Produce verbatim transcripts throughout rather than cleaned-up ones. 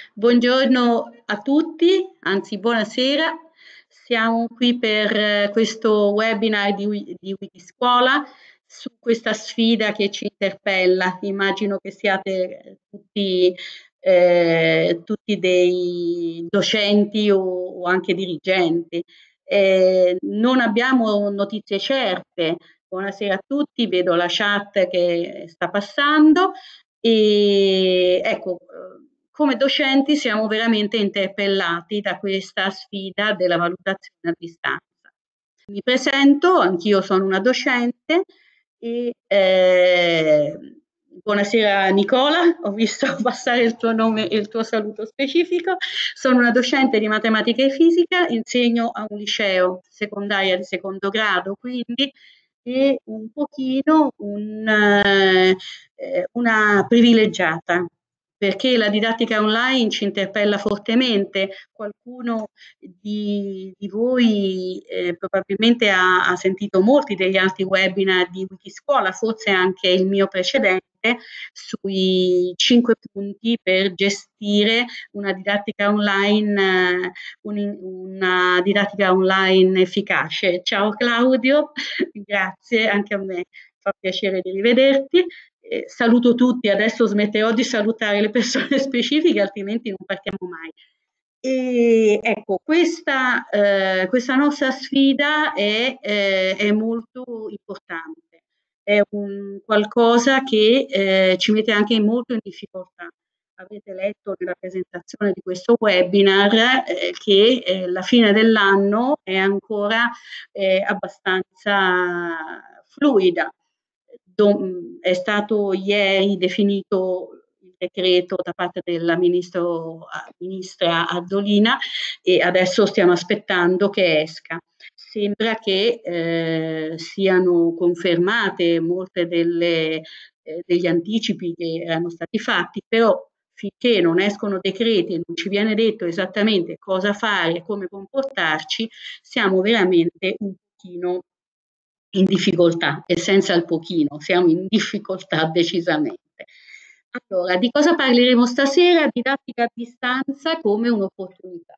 Buongiorno a tutti, anzi buonasera. Siamo qui per eh, questo webinar di, Wi- di Wikiscuola su questa sfida che ci interpella. Immagino che siate eh, tutti, eh, tutti dei docenti o, o anche dirigenti. Eh, non abbiamo notizie certe. Buonasera a tutti, vedo la chat che sta passando. E ecco, come docenti siamo veramente interpellati da questa sfida della valutazione a distanza. Mi presento, anch'io sono una docente e eh, buonasera Nicola, ho visto passare il tuo nome e il tuo saluto specifico. Sono una docente di matematica e fisica, insegno a un liceo secondaria di secondo grado, quindi e un pochino un, eh, una privilegiata, perché la didattica online ci interpella fortemente. Qualcuno di, di voi eh, probabilmente ha, ha sentito molti degli altri webinar di Wikiscuola, forse anche il mio precedente, sui cinque punti per gestire una didattica online, eh, un, una didattica online efficace. Ciao Claudio, grazie, anche a me fa piacere di rivederti. Eh, saluto tutti, adesso smetterò di salutare le persone specifiche, altrimenti non partiamo mai. E ecco, questa, eh, questa nostra sfida è, eh, è molto importante, è un qualcosa che eh, ci mette anche molto in difficoltà. Avete letto nella presentazione di questo webinar eh, che eh, la fine dell'anno è ancora eh, abbastanza fluida. Do, è stato ieri definito il decreto da parte della ministro, ministra Addolina e adesso stiamo aspettando che esca. Sembra che eh, siano confermate molte delle, eh, degli anticipi che erano stati fatti, però finché non escono decreti e non ci viene detto esattamente cosa fare e come comportarci, siamo veramente un pochino in difficoltà, e senza il pochino, siamo in difficoltà decisamente. Allora, di cosa parleremo stasera? Didattica a distanza come un'opportunità.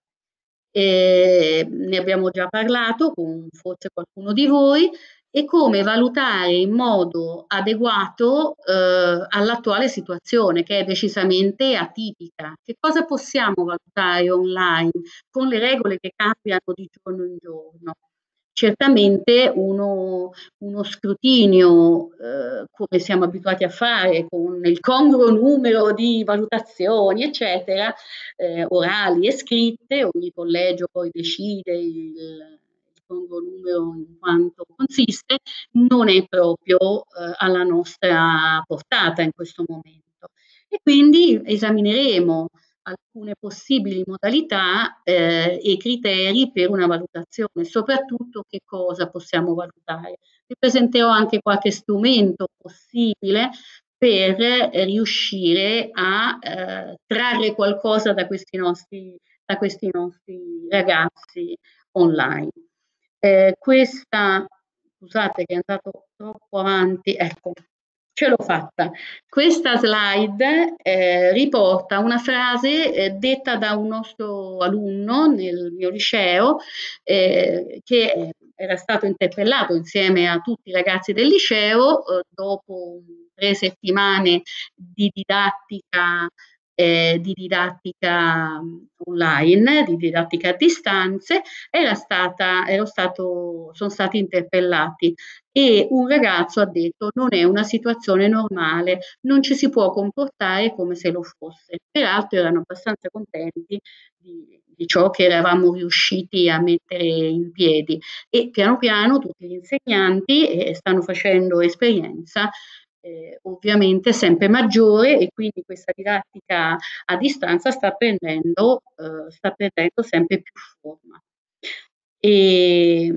Eh, ne abbiamo già parlato con forse qualcuno di voi e come valutare in modo adeguato eh, all'attuale situazione che è decisamente atipica. Che cosa possiamo valutare online con le regole che cambiano di giorno in giorno? Certamente uno, uno scrutinio, eh, come siamo abituati a fare, con il congruo numero di valutazioni, eccetera, eh, orali e scritte, ogni collegio poi decide il, il congruo numero in quanto consiste, non è proprio eh, alla nostra portata in questo momento. E quindi esamineremo alcune possibili modalità eh, e criteri per una valutazione, soprattutto che cosa possiamo valutare. Vi presenterò anche qualche strumento possibile per riuscire a eh, trarre qualcosa da questi nostri, da questi nostri ragazzi online. Eh, questa, scusate che è andato troppo avanti, ecco, ce l'ho fatta. Questa slide eh, riporta una frase eh, detta da un nostro alunno nel mio liceo eh, che era stato interpellato insieme a tutti i ragazzi del liceo eh, dopo tre settimane di didattica eh, di didattica online, di didattica a distanze, era stata, ero stato, sono stati interpellati e un ragazzo ha detto non è una situazione normale, non ci si può comportare come se lo fosse. Peraltro erano abbastanza contenti di, di ciò che eravamo riusciti a mettere in piedi e piano piano tutti gli insegnanti eh, stanno facendo esperienza eh, ovviamente sempre maggiore e quindi questa didattica a distanza sta prendendo, eh, sta prendendo sempre più forma. E,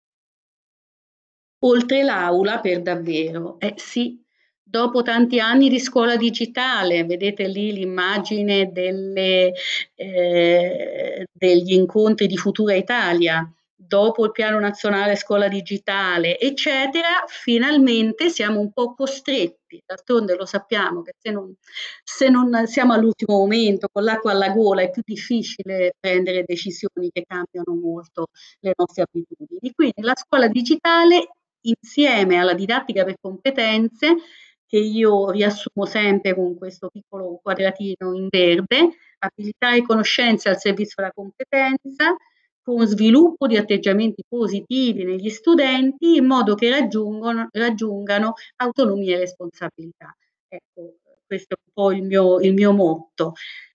oltre l'aula per davvero, eh sì, dopo tanti anni di scuola digitale, vedete lì l'immagine delle, eh, degli incontri di Futura Italia, dopo il Piano Nazionale Scuola Digitale, eccetera, finalmente siamo un po' costretti, d'altronde lo sappiamo che se non, se non siamo all'ultimo momento, con l'acqua alla gola, è più difficile prendere decisioni che cambiano molto le nostre abitudini. Quindi la scuola digitale, insieme alla didattica per competenze, che io riassumo sempre con questo piccolo quadratino in verde, abilità e conoscenze al servizio della competenza, con sviluppo di atteggiamenti positivi negli studenti in modo che raggiungano autonomia e responsabilità. Ecco, questo è un po' il mio, il mio motto.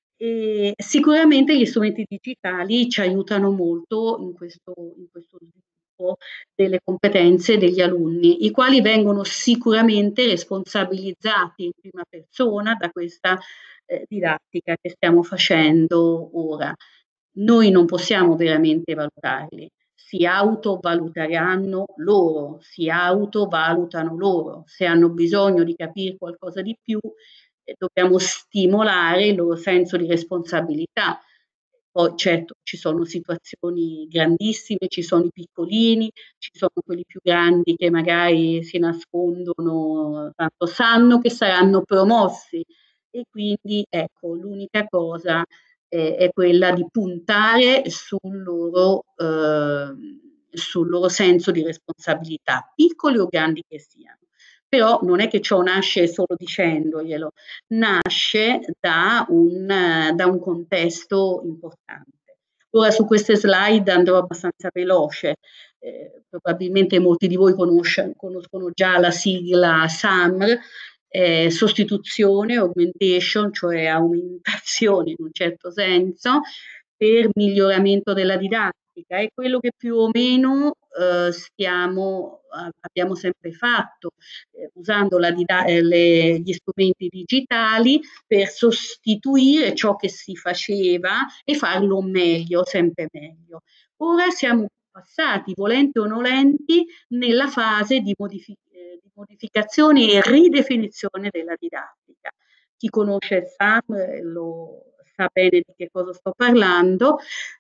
E sicuramente gli strumenti digitali ci aiutano molto in questo, in questo sviluppo delle competenze degli alunni, i quali vengono sicuramente responsabilizzati in prima persona da questa eh, didattica che stiamo facendo ora. Noi non possiamo veramente valutarli, si autovaluteranno loro, si autovalutano loro. Se hanno bisogno di capire qualcosa di più, eh, dobbiamo stimolare il loro senso di responsabilità. Poi certo ci sono situazioni grandissime, ci sono i piccolini, ci sono quelli più grandi che magari si nascondono, tanto sanno che saranno promossi e quindi ecco l'unica cosa eh, è quella di puntare sul loro, eh, sul loro senso di responsabilità, piccoli o grandi che siano. Però non è che ciò nasce solo dicendoglielo, nasce da un, da un contesto importante. Ora su queste slide andrò abbastanza veloce, eh, probabilmente molti di voi conoscono già la sigla S A M R, eh, sostituzione, augmentation, cioè aumentazione in un certo senso, per miglioramento della didattica, è quello che più o meno eh, stiamo, abbiamo sempre fatto, eh, usando la eh, le, gli strumenti digitali per sostituire ciò che si faceva e farlo meglio, sempre meglio. Ora siamo passati, volenti o nolenti, nella fase di, modific eh, di modificazione e ridefinizione della didattica. Chi conosce S A M eh, lo sa bene di che cosa sto parlando,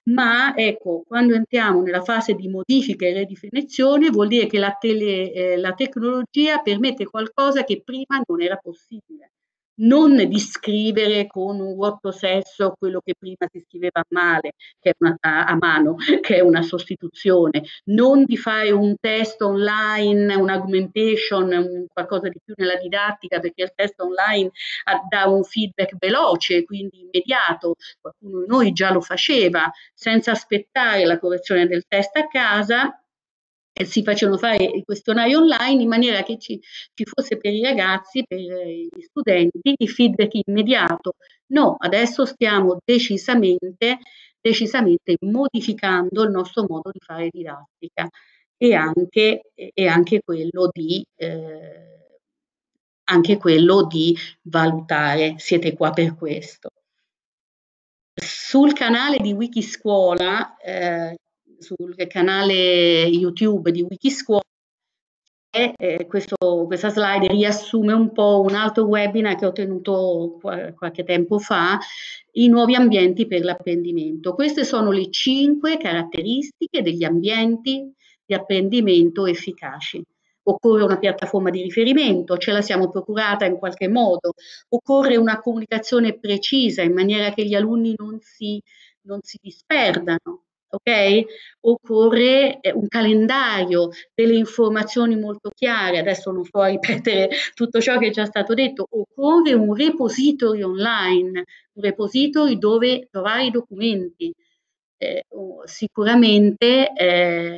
ma ecco, quando entriamo nella fase di modifica e ridefinizione vuol dire che la, tele, eh, la tecnologia permette qualcosa che prima non era possibile. Non di scrivere con un word processor quello che prima si scriveva a, male, che è una, a, a mano, che è una sostituzione, non di fare un test online, un augmentation, un qualcosa di più nella didattica, perché il test online dà un feedback veloce, quindi immediato, qualcuno di noi già lo faceva, senza aspettare la correzione del test a casa, e si facevano fare i questionari online in maniera che ci, ci fosse per i ragazzi, per gli studenti, il feedback immediato. No, adesso stiamo decisamente, decisamente modificando il nostro modo di fare didattica e anche, e anche quello di... Eh, anche quello di valutare, siete qua per questo. Sul canale di Wikiscuola, eh, sul canale YouTube di Wikiscuola, eh, questo, questa slide riassume un po' un altro webinar che ho tenuto qualche tempo fa, i nuovi ambienti per l'apprendimento. Queste sono le cinque caratteristiche degli ambienti di apprendimento efficaci. Occorre una piattaforma di riferimento, ce la siamo procurata in qualche modo, occorre una comunicazione precisa in maniera che gli alunni non si, non si disperdano, ok? Occorre un calendario, delle informazioni molto chiare, adesso non sto a ripetere tutto ciò che è già stato detto, occorre un repository online, un repository dove trovare i documenti, eh, sicuramente eh,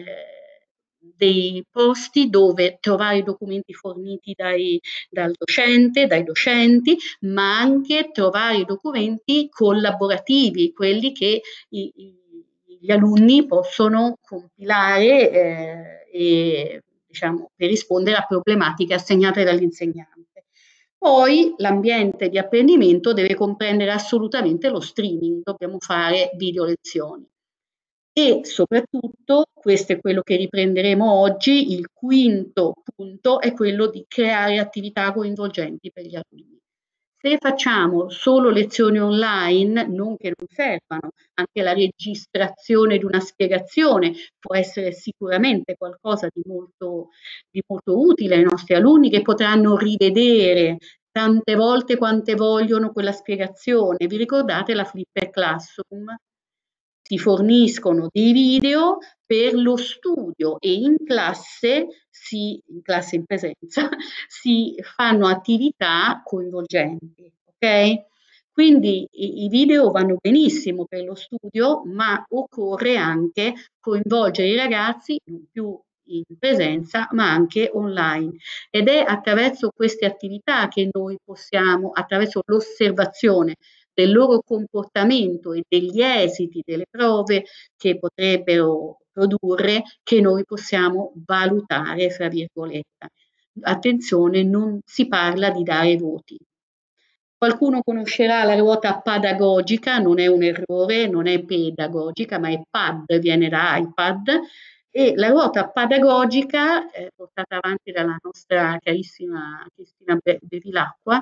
dei posti dove trovare i documenti forniti dai, dal docente, dai docenti, ma anche trovare i documenti collaborativi, quelli che i, i, gli alunni possono compilare eh, e, diciamo, per rispondere a problematiche assegnate dall'insegnante. Poi l'ambiente di apprendimento deve comprendere assolutamente lo streaming, dobbiamo fare video lezioni. E soprattutto, questo è quello che riprenderemo oggi, il quinto punto è quello di creare attività coinvolgenti per gli alunni. Se facciamo solo lezioni online, non che non servano, anche la registrazione di una spiegazione può essere sicuramente qualcosa di molto, di molto utile ai nostri alunni, che potranno rivedere tante volte quante vogliono quella spiegazione. Vi ricordate la Flipper Classroom? Si forniscono dei video per lo studio e in classe, si, in classe in presenza, si fanno attività coinvolgenti, ok? Quindi i, i video vanno benissimo per lo studio, ma occorre anche coinvolgere i ragazzi non più in presenza, ma anche online. Ed è attraverso queste attività che noi possiamo, attraverso l'osservazione del loro comportamento e degli esiti delle prove che potrebbero produrre, che noi possiamo valutare, fra virgolette. Attenzione, non si parla di dare voti. Qualcuno conoscerà la ruota pedagogica, non è un errore, non è pedagogica, ma è pad, viene da iPad, e la ruota pedagogica, eh, portata avanti dalla nostra carissima Cristina Bevilacqua,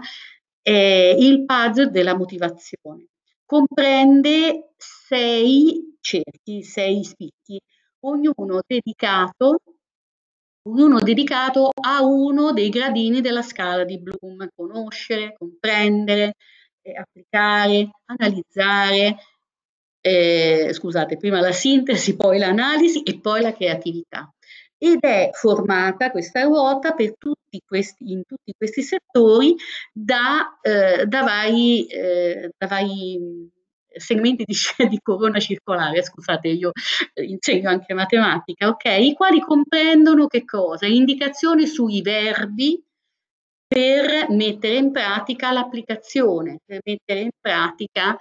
è il puzzle della motivazione. Comprende sei cerchi, sei spicchi, ognuno dedicato ognuno dedicato a uno dei gradini della scala di Bloom: conoscere, comprendere, eh, applicare, analizzare, eh, scusate, prima la sintesi, poi l'analisi e poi la creatività. Ed è formata questa ruota per tutti questi, in tutti questi settori da, eh, da vari, eh, da vari segmenti di, di corona circolare, scusate, io insegno anche matematica, ok? I quali comprendono che cosa? Indicazioni sui verbi per mettere in pratica l'applicazione, per mettere in pratica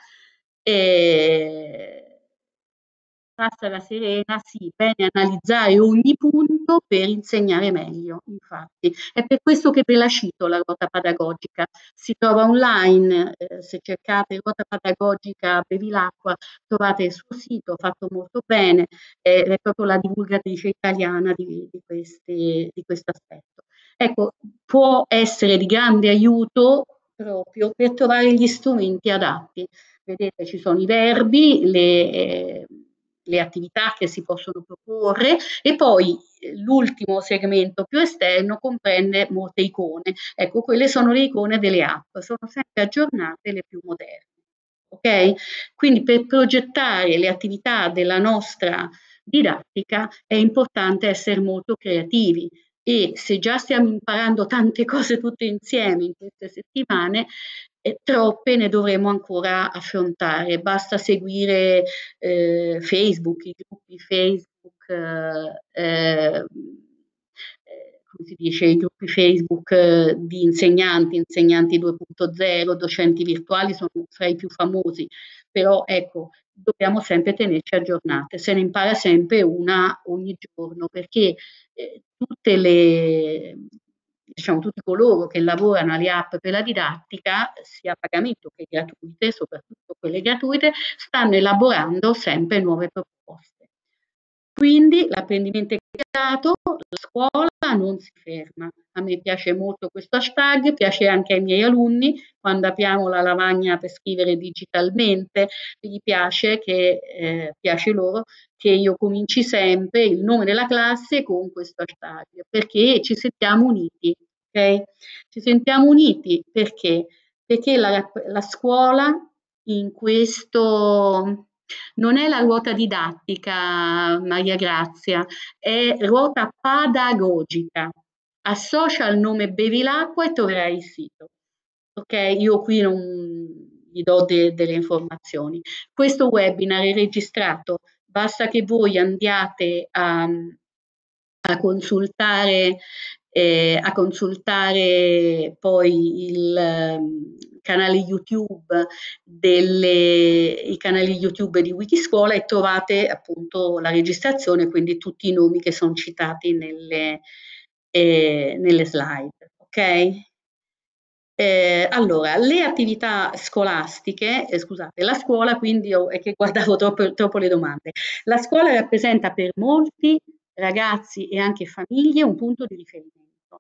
eh, passa la Serena, sì, bene analizzare ogni punto per insegnare meglio, infatti. È per questo che ve la cito la ruota pedagogica. Si trova online, eh, se cercate ruota pedagogica Bevilacqua, trovate il suo sito, fatto molto bene, eh, è proprio la divulgatrice italiana di, di, questi, di questo aspetto. Ecco, può essere di grande aiuto proprio per trovare gli strumenti adatti. Vedete, ci sono i verbi, le... Eh, le attività che si possono proporre e poi l'ultimo segmento più esterno comprende molte icone. Ecco, quelle sono le icone delle app, sono sempre aggiornate le più moderne. Ok? Quindi per progettare le attività della nostra didattica è importante essere molto creativi e se già stiamo imparando tante cose tutte insieme in queste settimane, e troppe ne dovremo ancora affrontare. Basta seguire eh, Facebook, i gruppi Facebook, eh, eh, come si dice, i gruppi Facebook eh, di insegnanti, insegnanti due punto zero, docenti virtuali sono fra i più famosi, però ecco, dobbiamo sempre tenerci aggiornate, se ne impara sempre una ogni giorno, perché eh, tutte le diciamo, tutti coloro che lavorano alle app per la didattica, sia a pagamento che gratuite, soprattutto quelle gratuite, stanno elaborando sempre nuove proposte. Quindi l'apprendimento integrato, la scuola non si ferma. A me piace molto questo hashtag, piace anche ai miei alunni, quando apriamo la lavagna per scrivere digitalmente, gli piace, che, eh, piace loro che io cominci sempre il nome della classe con questo hashtag, perché ci sentiamo uniti, ok? Ci sentiamo uniti perché? Perché la, la scuola in questo non è la ruota didattica, Maria Grazia, è ruota pedagogica. Associa il nome Bevilacqua e troverai il sito. Ok, io qui non vi do de, delle informazioni. Questo webinar è registrato, basta che voi andiate a, a consultare, eh, a consultare poi il um, canale YouTube delle, i canali YouTube di Wikiscuola e trovate appunto la registrazione, quindi tutti i nomi che sono citati nelle, eh, nelle slide. Ok? Eh, allora, le attività scolastiche, eh, scusate, la scuola, quindi io è che guardavo troppo, troppo le domande. La scuola rappresenta per molti ragazzi e anche famiglie un punto di riferimento.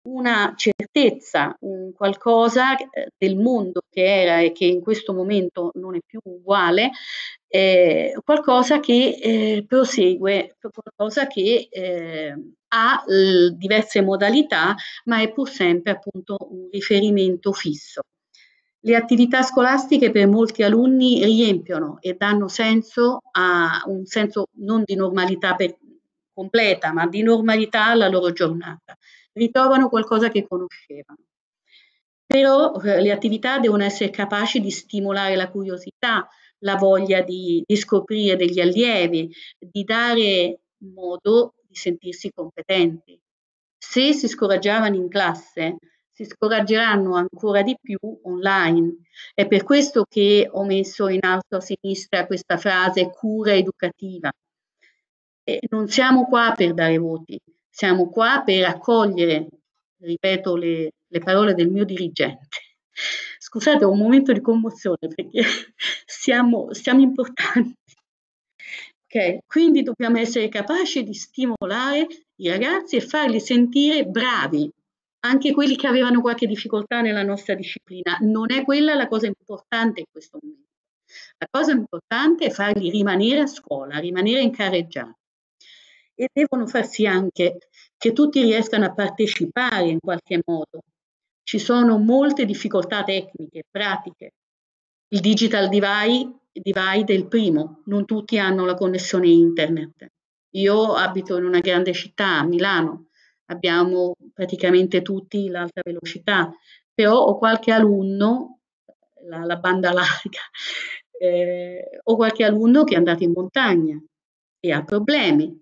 una certezza, un qualcosa eh, del mondo che era e che in questo momento non è più uguale, eh, qualcosa che eh, prosegue, qualcosa che eh, ha eh, diverse modalità, ma è pur sempre appunto un riferimento fisso. Le attività scolastiche per molti alunni riempiono e danno senso a un senso non di normalità per, completa, ma di normalità alla loro giornata. Ritrovano qualcosa che conoscevano. Però eh, le attività devono essere capaci di stimolare la curiosità, la voglia di, di scoprire degli allievi, di dare modo di sentirsi competenti. Se si scoraggiavano in classe, si scoraggeranno ancora di più online. È per questo che ho messo in alto a sinistra questa frase cura educativa. E non siamo qua per dare voti, siamo qua per accogliere, ripeto le, le parole del mio dirigente. Scusate, ho un momento di commozione perché siamo, siamo importanti. Okay, quindi dobbiamo essere capaci di stimolare i ragazzi e farli sentire bravi, anche quelli che avevano qualche difficoltà nella nostra disciplina. Non è quella la cosa importante in questo momento. La cosa importante è farli rimanere a scuola, rimanere in carreggiata. E devono far sì anche che tutti riescano a partecipare in qualche modo. Ci sono molte difficoltà tecniche, pratiche. Il digital divide, divide è il primo, non tutti hanno la connessione internet. Io abito in una grande città, a Milano, abbiamo praticamente tutti l'alta velocità, però ho qualche alunno, la, la banda larga, eh, ho qualche alunno che è andato in montagna e ha problemi.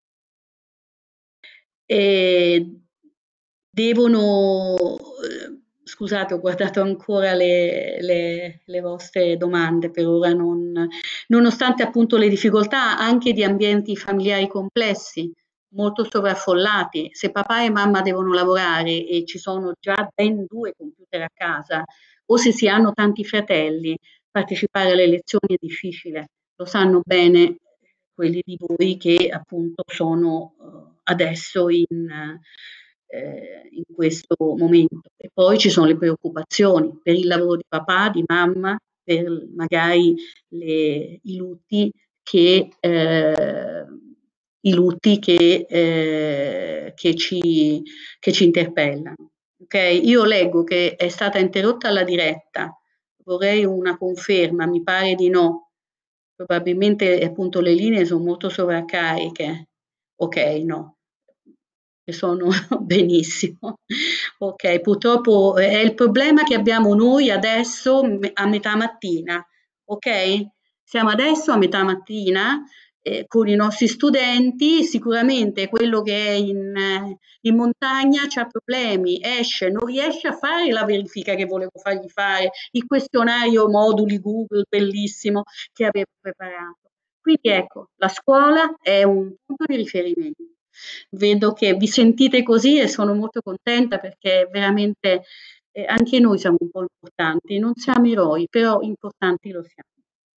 E devono, eh, scusate, ho guardato ancora le, le, le vostre domande, per ora non, nonostante appunto le difficoltà anche di ambienti familiari complessi, molto sovraffollati, se papà e mamma devono lavorare e ci sono già ben due computer a casa, o se si hanno tanti fratelli, partecipare alle lezioni è difficile, lo sanno bene quelli di voi che appunto sono uh, adesso in, eh, in questo momento. E poi ci sono le preoccupazioni per il lavoro di papà, di mamma, per magari le, i lutti che, eh, i lutti che, eh, che, ci, che ci interpellano. Okay? Io leggo che è stata interrotta la diretta, vorrei una conferma, mi pare di no. Probabilmente appunto le linee sono molto sovraccariche. Ok, no, sono benissimo. Ok, purtroppo è il problema che abbiamo noi adesso a metà mattina. Ok? Siamo adesso a metà mattina eh, con i nostri studenti, sicuramente quello che è in, in montagna ha problemi, esce, non riesce a fare la verifica che volevo fargli fare, il questionario moduli Google bellissimo che avevo preparato. Quindi ecco, la scuola è un punto di riferimento. Vedo che vi sentite così e sono molto contenta perché veramente eh, anche noi siamo un po' importanti, non siamo eroi, però importanti lo siamo.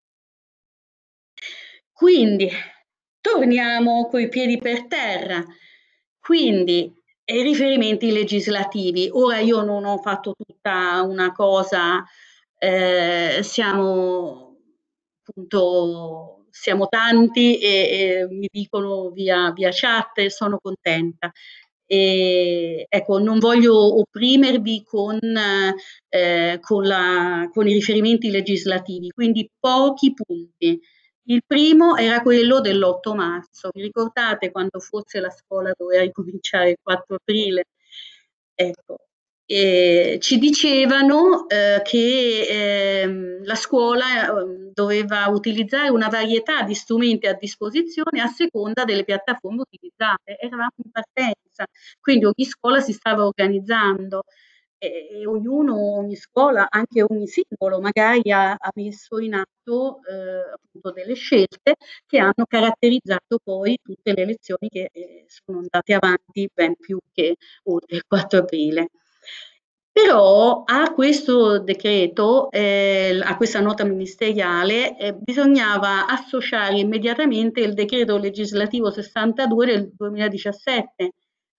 Quindi torniamo coi piedi per terra. Quindi i riferimenti legislativi. Ora io non ho fatto tutta una cosa, eh, siamo appunto siamo tanti e, e mi dicono via, via chat e sono contenta. E, ecco, non voglio opprimervi con, eh, con, la, con i riferimenti legislativi, quindi pochi punti. Il primo era quello dell'otto marzo. Vi ricordate quando forse la scuola doveva ricominciare il quattro aprile? Ecco, e ci dicevano eh, che eh, la scuola eh, doveva utilizzare una varietà di strumenti a disposizione a seconda delle piattaforme utilizzate. Eravamo in partenza, quindi ogni scuola si stava organizzando e, e ognuno, ogni scuola, anche ogni singolo magari ha, ha messo in atto eh, appunto delle scelte che hanno caratterizzato poi tutte le lezioni che eh, sono andate avanti ben più che oltre il quattro aprile. Però a questo decreto, eh, a questa nota ministeriale, eh, bisognava associare immediatamente il decreto legislativo sessantadue del duemiladiciassette,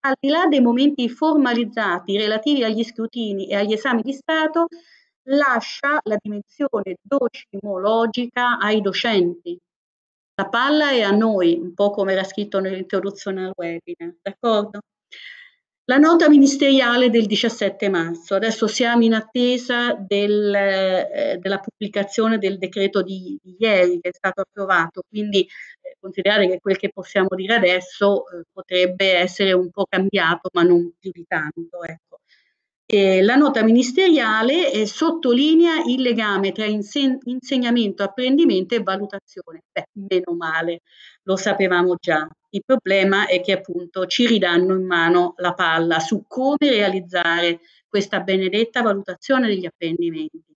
al di là dei momenti formalizzati relativi agli scrutini e agli esami di Stato, lascia la dimensione docimologica ai docenti. La palla è a noi, un po' come era scritto nell'introduzione al webinar, d'accordo? La nota ministeriale del diciassette marzo, adesso siamo in attesa del, eh, della pubblicazione del decreto di, di ieri che è stato approvato, quindi eh, considerare che quel che possiamo dire adesso eh, potrebbe essere un po' cambiato, ma non più di tanto. Ecco. E la nota ministeriale eh, sottolinea il legame tra inse insegnamento, apprendimento e valutazione. Beh, meno male, lo sapevamo già. Il problema è che appunto ci ridanno in mano la palla su come realizzare questa benedetta valutazione degli apprendimenti.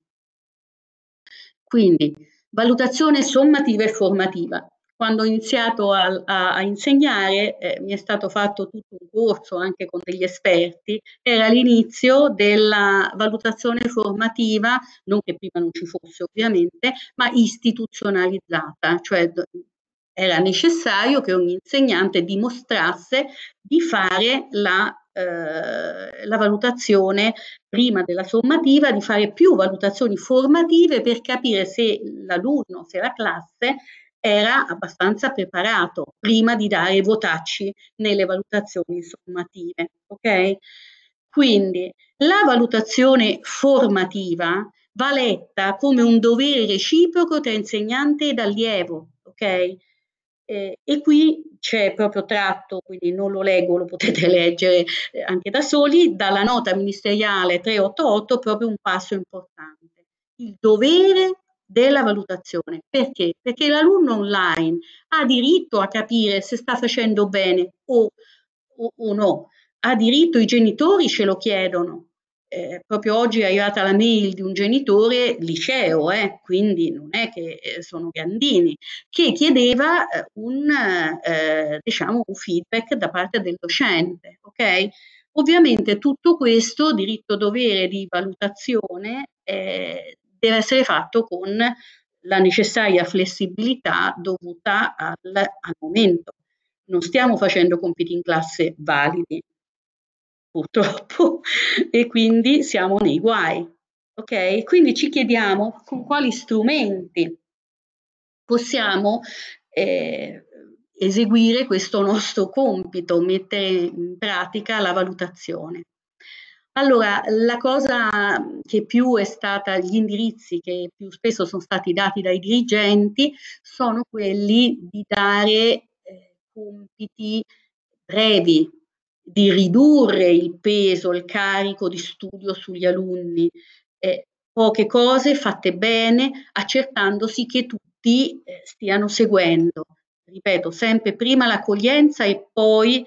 Quindi, valutazione sommativa e formativa. Quando ho iniziato a, a, a insegnare eh, mi è stato fatto tutto un corso anche con degli esperti, era l'inizio della valutazione formativa, non che prima non ci fosse ovviamente, ma istituzionalizzata, cioè era necessario che ogni insegnante dimostrasse di fare la, eh, la valutazione prima della sommativa, di fare più valutazioni formative per capire se l'alunno, se la classe era abbastanza preparato prima di dare i votacci nelle valutazioni sommative. Ok? Quindi la valutazione formativa va letta come un dovere reciproco tra insegnante ed allievo. Ok? Eh, e qui c'è proprio tratto, quindi non lo leggo, lo potete leggere eh, anche da soli, dalla nota ministeriale trecentottantotto proprio un passo importante. Il dovere della valutazione. Perché? Perché l'alunno online ha diritto a capire se sta facendo bene o, o, o no, ha diritto, i genitori ce lo chiedono. Eh, proprio oggi è arrivata la mail di un genitore liceo, eh, quindi non è che eh, sono grandini, che chiedeva eh, un, eh, diciamo, un feedback da parte del docente. Okay? Ovviamente tutto questo, diritto-dovere di valutazione, eh, deve essere fatto con la necessaria flessibilità dovuta al, al momento. Non stiamo facendo compiti in classe validi, purtroppo, e quindi siamo nei guai. Ok? Quindi ci chiediamo con quali strumenti possiamo eh, eseguire questo nostro compito, mettere in pratica la valutazione. Allora, la cosa che più è stata, gli indirizzi che più spesso sono stati dati dai dirigenti sono quelli di dare eh, compiti brevi, di ridurre il peso, il carico di studio sugli alunni, eh, poche cose fatte bene, accertandosi che tutti eh, stiano seguendo. Ripeto, sempre prima l'accoglienza e poi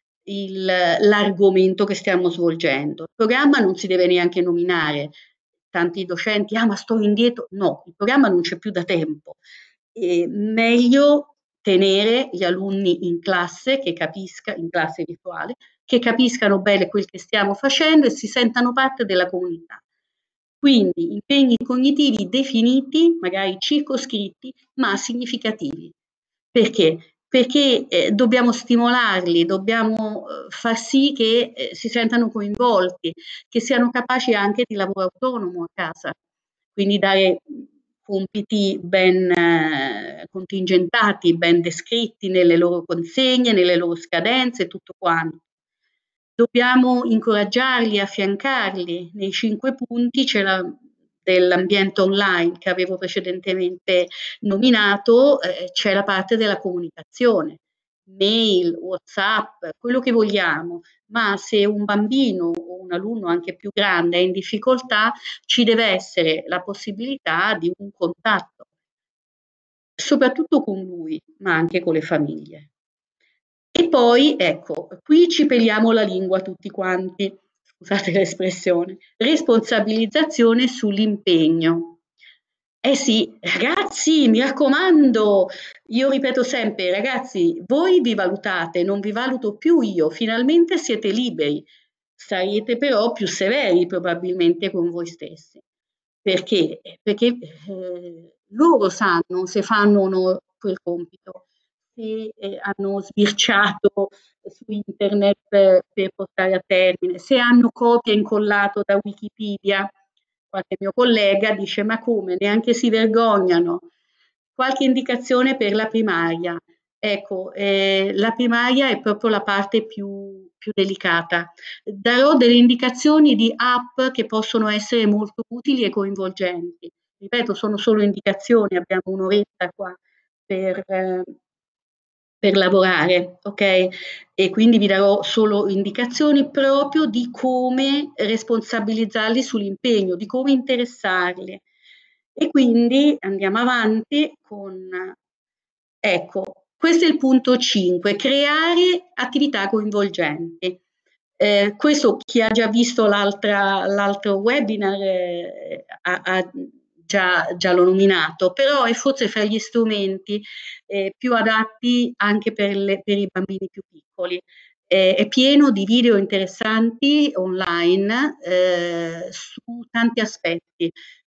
l'argomento che stiamo svolgendo. Il programma non si deve neanche nominare. Tanti docenti, ah ma sto indietro. No, il programma non c'è più da tempo. E meglio tenere gli alunni in classe, che capisca, in classe virtuale, che capiscano bene quel che stiamo facendo e si sentano parte della comunità. Quindi impegni cognitivi definiti, magari circoscritti, ma significativi. Perché? Perché eh, dobbiamo stimolarli, dobbiamo eh, far sì che eh, si sentano coinvolti, che siano capaci anche di lavoro autonomo a casa, quindi dare compiti ben eh, contingentati, ben descritti nelle loro consegne, nelle loro scadenze, tutto quanto. Dobbiamo incoraggiarli, affiancarli. Nei cinque punti c'è la dell'ambiente online che avevo precedentemente nominato, eh, c'è la parte della comunicazione, mail, WhatsApp, quello che vogliamo, ma se un bambino o un alunno anche più grande è in difficoltà, ci deve essere la possibilità di un contatto, soprattutto con lui, ma anche con le famiglie. E poi, ecco, qui ci peliamo la lingua tutti quanti, scusate l'espressione, responsabilizzazione sull'impegno. Eh sì, ragazzi, mi raccomando, io ripeto sempre, ragazzi, voi vi valutate, non vi valuto più io, finalmente siete liberi, sarete però più severi probabilmente con voi stessi. Perché? Perché eh, loro sanno se fanno o no quel compito. se eh, hanno sbirciato su internet per, per portare a termine, se hanno copia e incollato da Wikipedia. Qualche mio collega dice: ma come, neanche si vergognano? Qualche indicazione per la primaria. Ecco, eh, la primaria è proprio la parte più, più delicata. Darò delle indicazioni di app che possono essere molto utili e coinvolgenti. Ripeto, sono solo indicazioni, abbiamo un'oretta qua per, eh, per lavorare, ok? E quindi vi darò solo indicazioni proprio di come responsabilizzarli sull'impegno, di come interessarli. E quindi andiamo avanti con, ecco, questo è il punto cinque, creare attività coinvolgenti. Eh, questo chi ha già visto l'altro webinar eh, ha, ha già, già l'ho nominato, però è forse fra gli strumenti eh, più adatti anche per, le, per i bambini più piccoli. Eh, è pieno di video interessanti online eh, su tanti aspetti,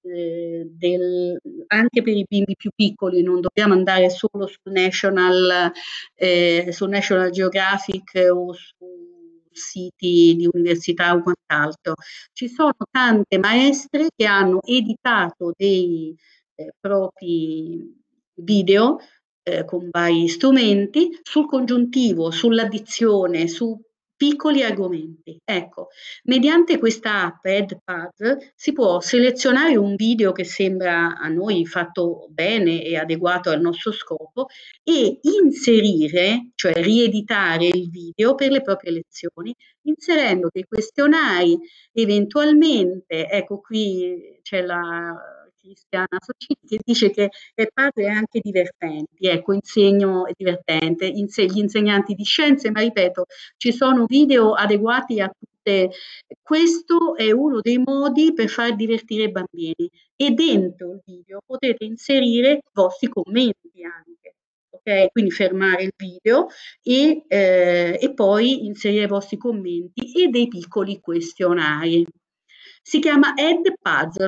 eh, del, anche per i bimbi più piccoli, non dobbiamo andare solo sul National, eh, sul National Geographic o su siti di università o quant'altro. Ci sono tante maestre che hanno editato dei eh, propri video eh, con vari strumenti sul congiuntivo, sull'addizione, su piccoli argomenti. Ecco, mediante questa app EdPad si può selezionare un video che sembra a noi fatto bene e adeguato al nostro scopo e inserire, cioè rieditare il video per le proprie lezioni, inserendo dei questionari, eventualmente, ecco qui c'è la Cristiana Socini che dice che è padre anche divertenti, ecco, insegno è divertente, inse gli insegnanti di scienze, ma ripeto, ci sono video adeguati a tutte. Questo è uno dei modi per far divertire i bambini e dentro il video potete inserire i vostri commenti anche. Okay? Quindi fermare il video e, eh, e poi inserire i vostri commenti e dei piccoli questionari. Si chiama Ed Puzzle,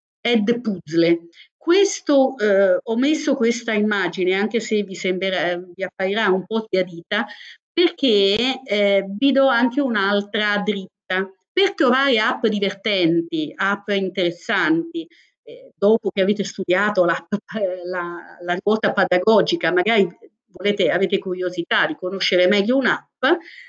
Ed Puzzle. Questo, eh, ho messo questa immagine, anche se vi, sembrerà, vi apparirà un po' sbiadita, perché eh, vi do anche un'altra dritta. Per trovare app divertenti, app interessanti, eh, dopo che avete studiato la, la, la ruota pedagogica, magari volete, avete curiosità di conoscere meglio un'app,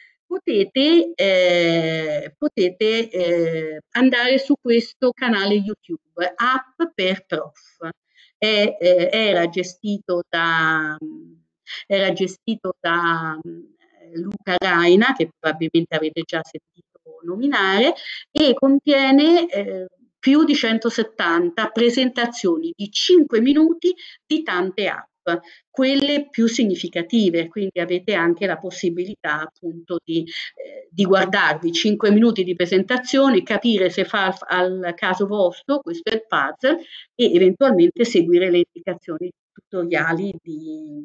potete, eh, potete eh, andare su questo canale YouTube, App per Prof. È, eh, era gestito da, era gestito da Luca Raina, che probabilmente avete già sentito nominare, e contiene eh, più di centosettanta presentazioni di cinque minuti di tante app, quelle più significative, quindi avete anche la possibilità appunto di, eh, di guardarvi cinque minuti di presentazione, capire se fa al, al caso vostro, questo è il puzzle, e eventualmente seguire le indicazioni tutoriali di,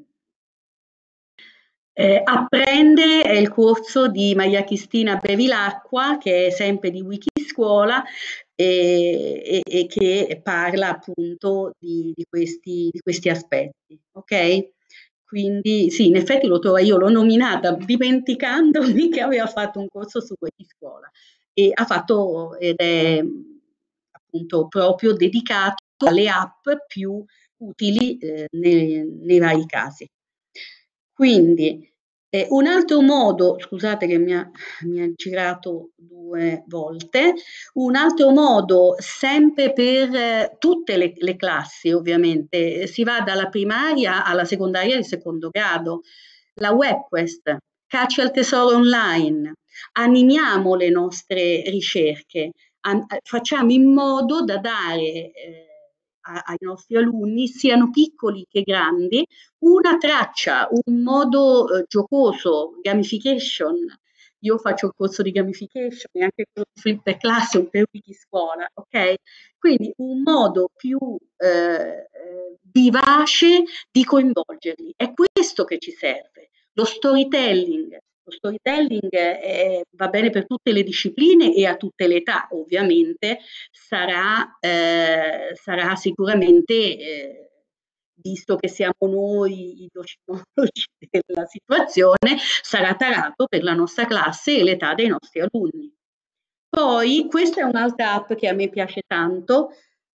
eh, Apprende è il corso di Maria Cristina Bevilacqua, che è sempre di Wikiscuola e, e, e che parla appunto di, di, questi, di questi aspetti. Ok? Quindi sì, in effetti lo trovo, io l'ho nominata dimenticandomi che aveva fatto un corso su Wikiscuola e ha fatto ed è appunto proprio dedicato alle app più utili eh, nei, nei vari casi. Quindi eh, un altro modo, scusate che mi ha, mi ha girato due volte, un altro modo sempre per eh, tutte le, le classi ovviamente, si va dalla primaria alla secondaria di secondo grado, la WebQuest, Caccia al tesoro online, animiamo le nostre ricerche, an- facciamo in modo da dare eh, a- ai nostri alunni, siano piccoli che grandi, una traccia, un modo eh, giocoso, gamification. Io faccio il corso di gamification e anche quello di Flipper Classroom per Wikiscuola, ok? Quindi un modo più eh, vivace di coinvolgerli. È questo che ci serve, lo storytelling. Lo storytelling è, va bene per tutte le discipline e a tutte le età, ovviamente sarà, eh, sarà sicuramente eh, visto che siamo noi i docimologi della situazione, sarà tarato per la nostra classe e l'età dei nostri alunni. Poi questa è un'altra app che a me piace tanto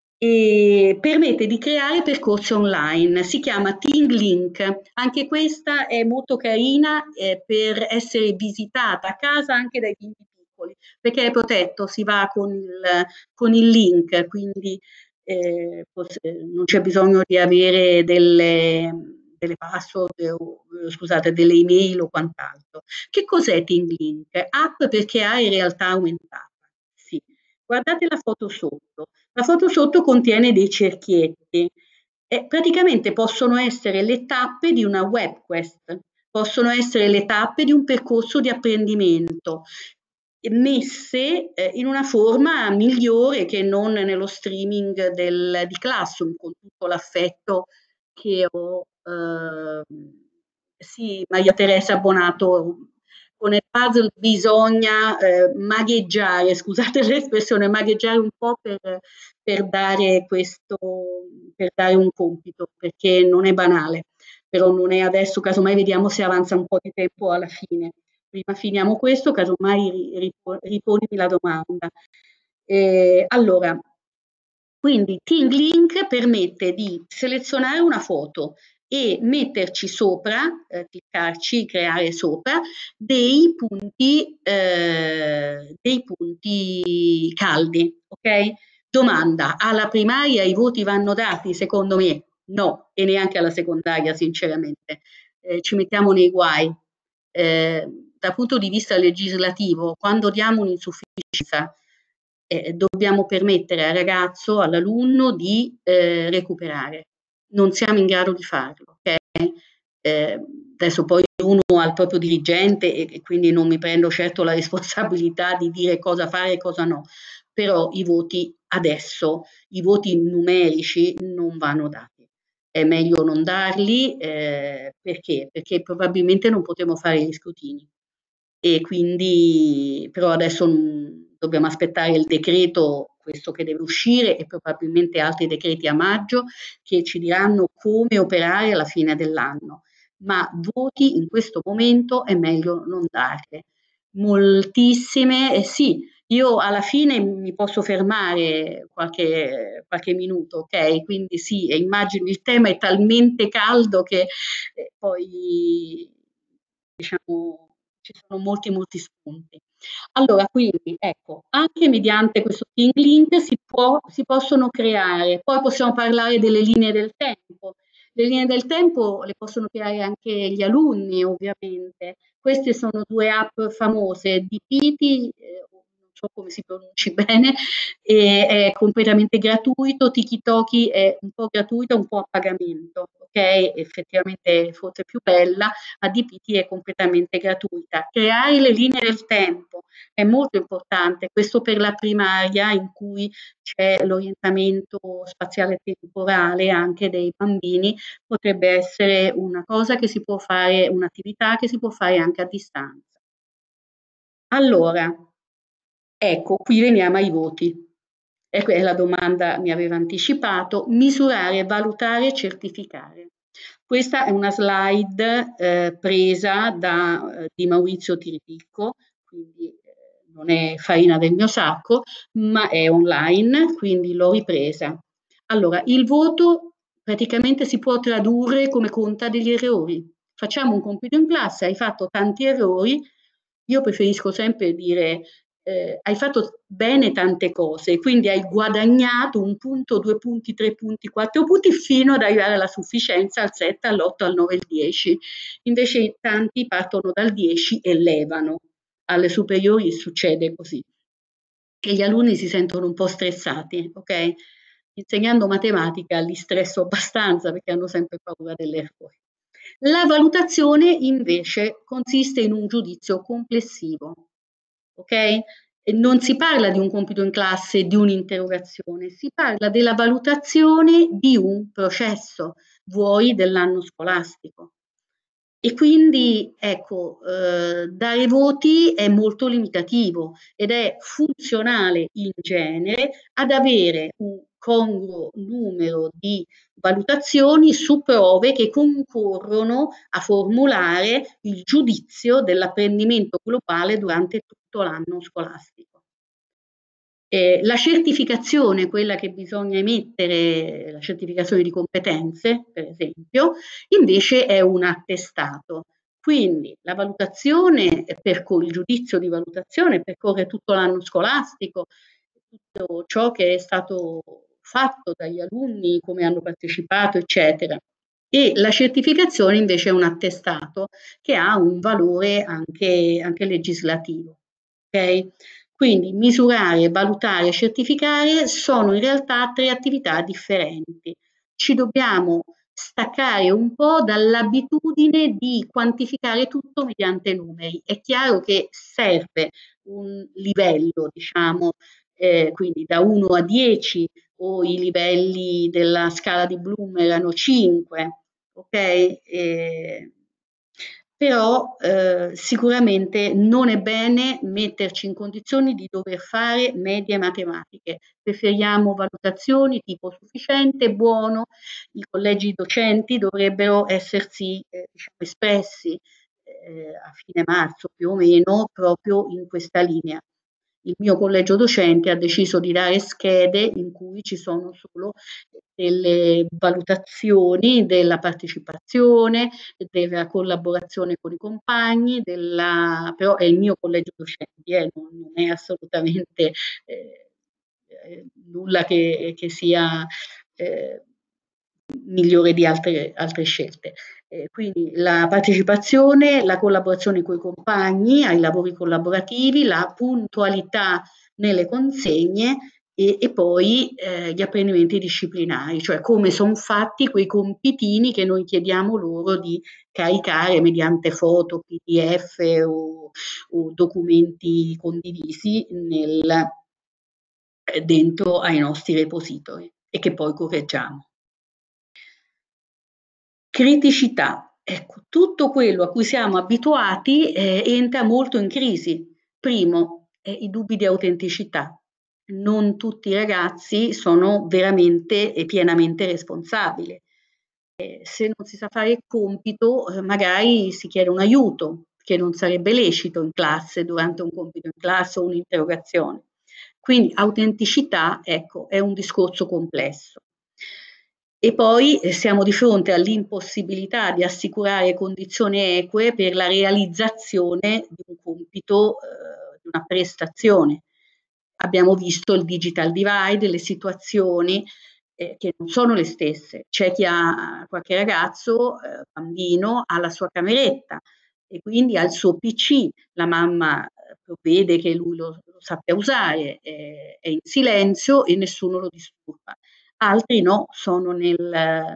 e permette di creare percorsi online, si chiama TeamLink. Anche questa è molto carina eh, per essere visitata a casa anche dai bimbi piccoli, perché è protetto, si va con il, con il link, quindi eh, non c'è bisogno di avere delle, delle password o scusate, delle email o quant'altro. Che cos'è TeamLink? App per creare realtà aumentata. Sì. Guardate la foto sotto. La foto sotto contiene dei cerchietti e praticamente possono essere le tappe di una web quest, possono essere le tappe di un percorso di apprendimento, messe eh, in una forma migliore che non nello streaming del, di Classroom, con tutto l'affetto che ho. Eh, sì, Maria Teresa Abbonato, con il puzzle bisogna eh, magheggiare, scusate l'espressione, magheggiare un po' per, per dare questo, per dare un compito, perché non è banale, però non è adesso, casomai vediamo se avanza un po' di tempo alla fine. Prima finiamo questo, casomai riponimi la domanda. Eh, allora, quindi TeamLink permette di selezionare una foto e metterci sopra, eh, cliccarci, creare sopra, dei punti, eh, dei punti caldi, ok? Domanda, alla primaria i voti vanno dati? Secondo me no, e neanche alla secondaria, sinceramente. Eh, ci mettiamo nei guai. Eh, dal punto di vista legislativo, quando diamo un'insufficienza, eh, dobbiamo permettere al ragazzo, all'alunno di eh, recuperare. Non siamo in grado di farlo, ok? Eh, adesso poi uno ha il proprio dirigente e, e quindi non mi prendo certo la responsabilità di dire cosa fare e cosa no, però i voti adesso, i voti numerici non vanno dati. È meglio non darli, eh, perché? Perché probabilmente non potremo fare gli scrutini e quindi però adesso mh, dobbiamo aspettare il decreto, questo che deve uscire e probabilmente altri decreti a maggio che ci diranno come operare alla fine dell'anno, ma voti in questo momento è meglio non darle. Moltissime, eh sì, io alla fine mi posso fermare qualche, qualche minuto, ok? Quindi sì, immagino il tema è talmente caldo che eh, poi diciamo ci sono molti, molti spunti. Allora, quindi, ecco, anche mediante questo TeamLink si può, si possono creare, poi possiamo parlare delle linee del tempo. Le linee del tempo le possono creare anche gli alunni, ovviamente. Queste sono due app famose di Piti, eh, non so come si pronunci bene, e è completamente gratuito. Tiki-Toki è un po' gratuito, un po' a pagamento, ok? Effettivamente forse è più bella, ma D P T è completamente gratuita. Creare le linee del tempo è molto importante, questo per la primaria in cui c'è l'orientamento spaziale temporale anche dei bambini, potrebbe essere una cosa che si può fare, un'attività che si può fare anche a distanza. Allora, ecco, qui veniamo ai voti. Ecco, la domanda mi aveva anticipato, misurare, valutare, certificare. Questa è una slide eh, presa da, eh, di Maurizio Tiripicco, quindi eh, non è farina del mio sacco, ma è online, quindi l'ho ripresa. Allora, il voto praticamente si può tradurre come conta degli errori. Facciamo un compito in classe, hai fatto tanti errori, io preferisco sempre dire eh, hai fatto bene tante cose, quindi hai guadagnato un punto, due punti, tre punti, quattro punti fino ad arrivare alla sufficienza, al sette, all'otto, al nove, al dieci. Invece tanti partono dal dieci e levano. Alle superiori succede così. Che gli alunni si sentono un po' stressati, ok? Insegnando matematica li stresso abbastanza perché hanno sempre paura dell'errore. La valutazione invece consiste in un giudizio complessivo, ok? E non si parla di un compito in classe, di un'interrogazione, si parla della valutazione di un processo, vuoi dell'anno scolastico. E quindi, ecco, eh, dare voti è molto limitativo ed è funzionale in genere ad avere un congruo numero di valutazioni su prove che concorrono a formulare il giudizio dell'apprendimento globale durante tutto l'anno scolastico. Eh, la certificazione, quella che bisogna emettere, la certificazione di competenze, per esempio, invece è un attestato. Quindi la valutazione, percorre, il giudizio di valutazione percorre tutto l'anno scolastico, tutto ciò che è stato fatto dagli alunni, come hanno partecipato, eccetera. E la certificazione invece è un attestato che ha un valore anche, anche legislativo. Okay? Quindi misurare, valutare e certificare sono in realtà tre attività differenti. Ci dobbiamo staccare un po' dall'abitudine di quantificare tutto mediante numeri. È chiaro che serve un livello, diciamo, eh, quindi da uno a dieci, o i livelli della scala di Bloom erano cinque, ok? E, però eh, sicuramente non è bene metterci in condizioni di dover fare medie matematiche. Preferiamo valutazioni tipo sufficiente, buono. I collegi docenti dovrebbero essersi eh, diciamo, espressi eh, a fine marzo più o meno proprio in questa linea. Il mio collegio docente ha deciso di dare schede in cui ci sono solo delle valutazioni della partecipazione, della collaborazione con i compagni, della, però è il mio collegio docenti, eh, non, non è assolutamente eh, eh, nulla che, che sia eh, migliore di altre, altre scelte. Eh, quindi la partecipazione, la collaborazione con i compagni, ai lavori collaborativi, la puntualità nelle consegne e, e poi eh, gli apprendimenti disciplinari, cioè come sono fatti quei compitini che noi chiediamo loro di caricare mediante foto, P D F o, o documenti condivisi nel, eh, dentro ai nostri repository e che poi correggiamo. Criticità. Ecco, tutto quello a cui siamo abituati eh, entra molto in crisi. Primo, eh, i dubbi di autenticità. Non tutti i ragazzi sono veramente e pienamente responsabili. Eh, se non si sa fare il compito, eh, magari si chiede un aiuto, che non sarebbe lecito in classe, durante un compito in classe o un'interrogazione. Quindi autenticità, ecco, è un discorso complesso. E poi eh, siamo di fronte all'impossibilità di assicurare condizioni eque per la realizzazione di un compito, eh, di una prestazione. Abbiamo visto il digital divide, le situazioni eh, che non sono le stesse. C'è chi ha, qualche ragazzo, eh, bambino, ha la sua cameretta e quindi ha il suo P C, la mamma eh, provvede che lui lo, lo sappia usare, eh, è in silenzio e nessuno lo disturba. Altri no, sono nel,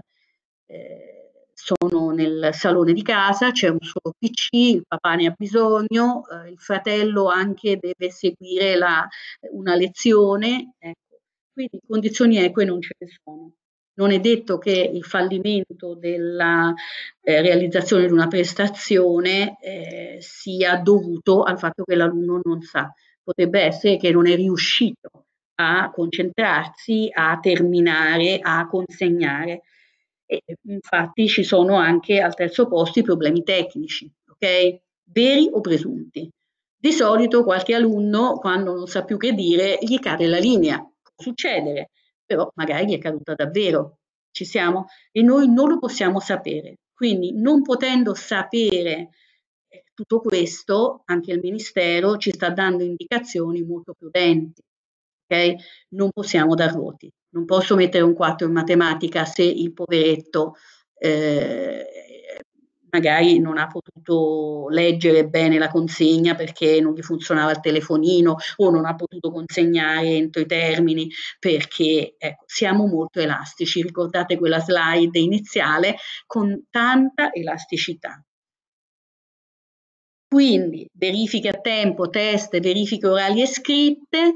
eh, sono nel salone di casa, c'è un solo P C, il papà ne ha bisogno, eh, il fratello anche deve seguire la, una lezione, ecco. Quindi condizioni eque non ce ne sono. Non è detto che il fallimento della eh, realizzazione di una prestazione eh, sia dovuto al fatto che l'alunno non sa. Potrebbe essere che non è riuscito a concentrarsi, a terminare, a consegnare. E infatti ci sono anche al terzo posto i problemi tecnici, ok? Veri o presunti. Di solito qualche alunno, quando non sa più che dire, gli cade la linea. Può succedere, però magari gli è caduta davvero. Ci siamo? E noi non lo possiamo sapere. Quindi, non potendo sapere eh, tutto questo, anche il Ministero ci sta dando indicazioni molto prudenti. Okay? Non possiamo dar voti. Non posso mettere un quattro in matematica se il poveretto eh, magari non ha potuto leggere bene la consegna perché non gli funzionava il telefonino o non ha potuto consegnare entro i termini perché ecco, siamo molto elastici. Ricordate quella slide iniziale con tanta elasticità. Quindi verifiche a tempo, test, verifiche orali e scritte.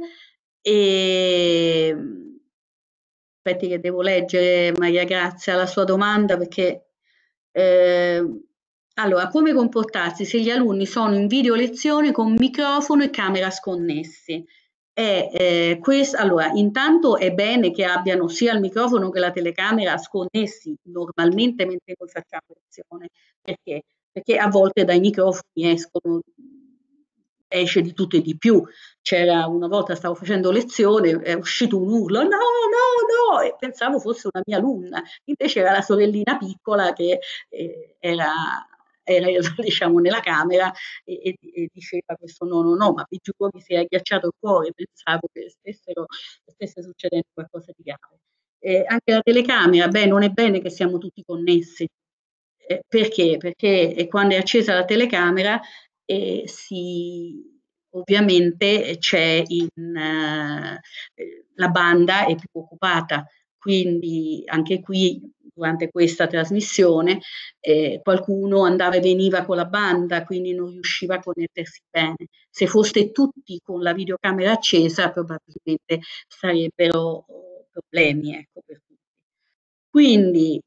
E aspetti che devo leggere, Maria Grazia, la sua domanda perché eh, allora, come comportarsi se gli alunni sono in video lezione con microfono e camera sconnessi? è eh, questo. Allora, intanto è bene che abbiano sia il microfono che la telecamera sconnessi normalmente mentre noi facciamo lezione. Perché? Perché a volte dai microfoni escono, esce di tutto e di più. C'era una volta, stavo facendo lezione, è uscito un urlo, no, no, no, e pensavo fosse una mia alunna, invece era la sorellina piccola che eh, era, era diciamo nella camera e, e, e diceva questo no, no, no, ma vi giuro mi si è agghiacciato il cuore, pensavo che stessero, stesse succedendo qualcosa di grave. Eh, anche la telecamera, beh, non è bene che siamo tutti connessi. Eh, perché? Perché quando è accesa la telecamera eh, si, ovviamente c'è in, eh, la banda è più occupata, quindi anche qui durante questa trasmissione eh, qualcuno andava e veniva con la banda, quindi non riusciva a connettersi bene. Se foste tutti con la videocamera accesa probabilmente sarebbero problemi, ecco, per tutti. Quindi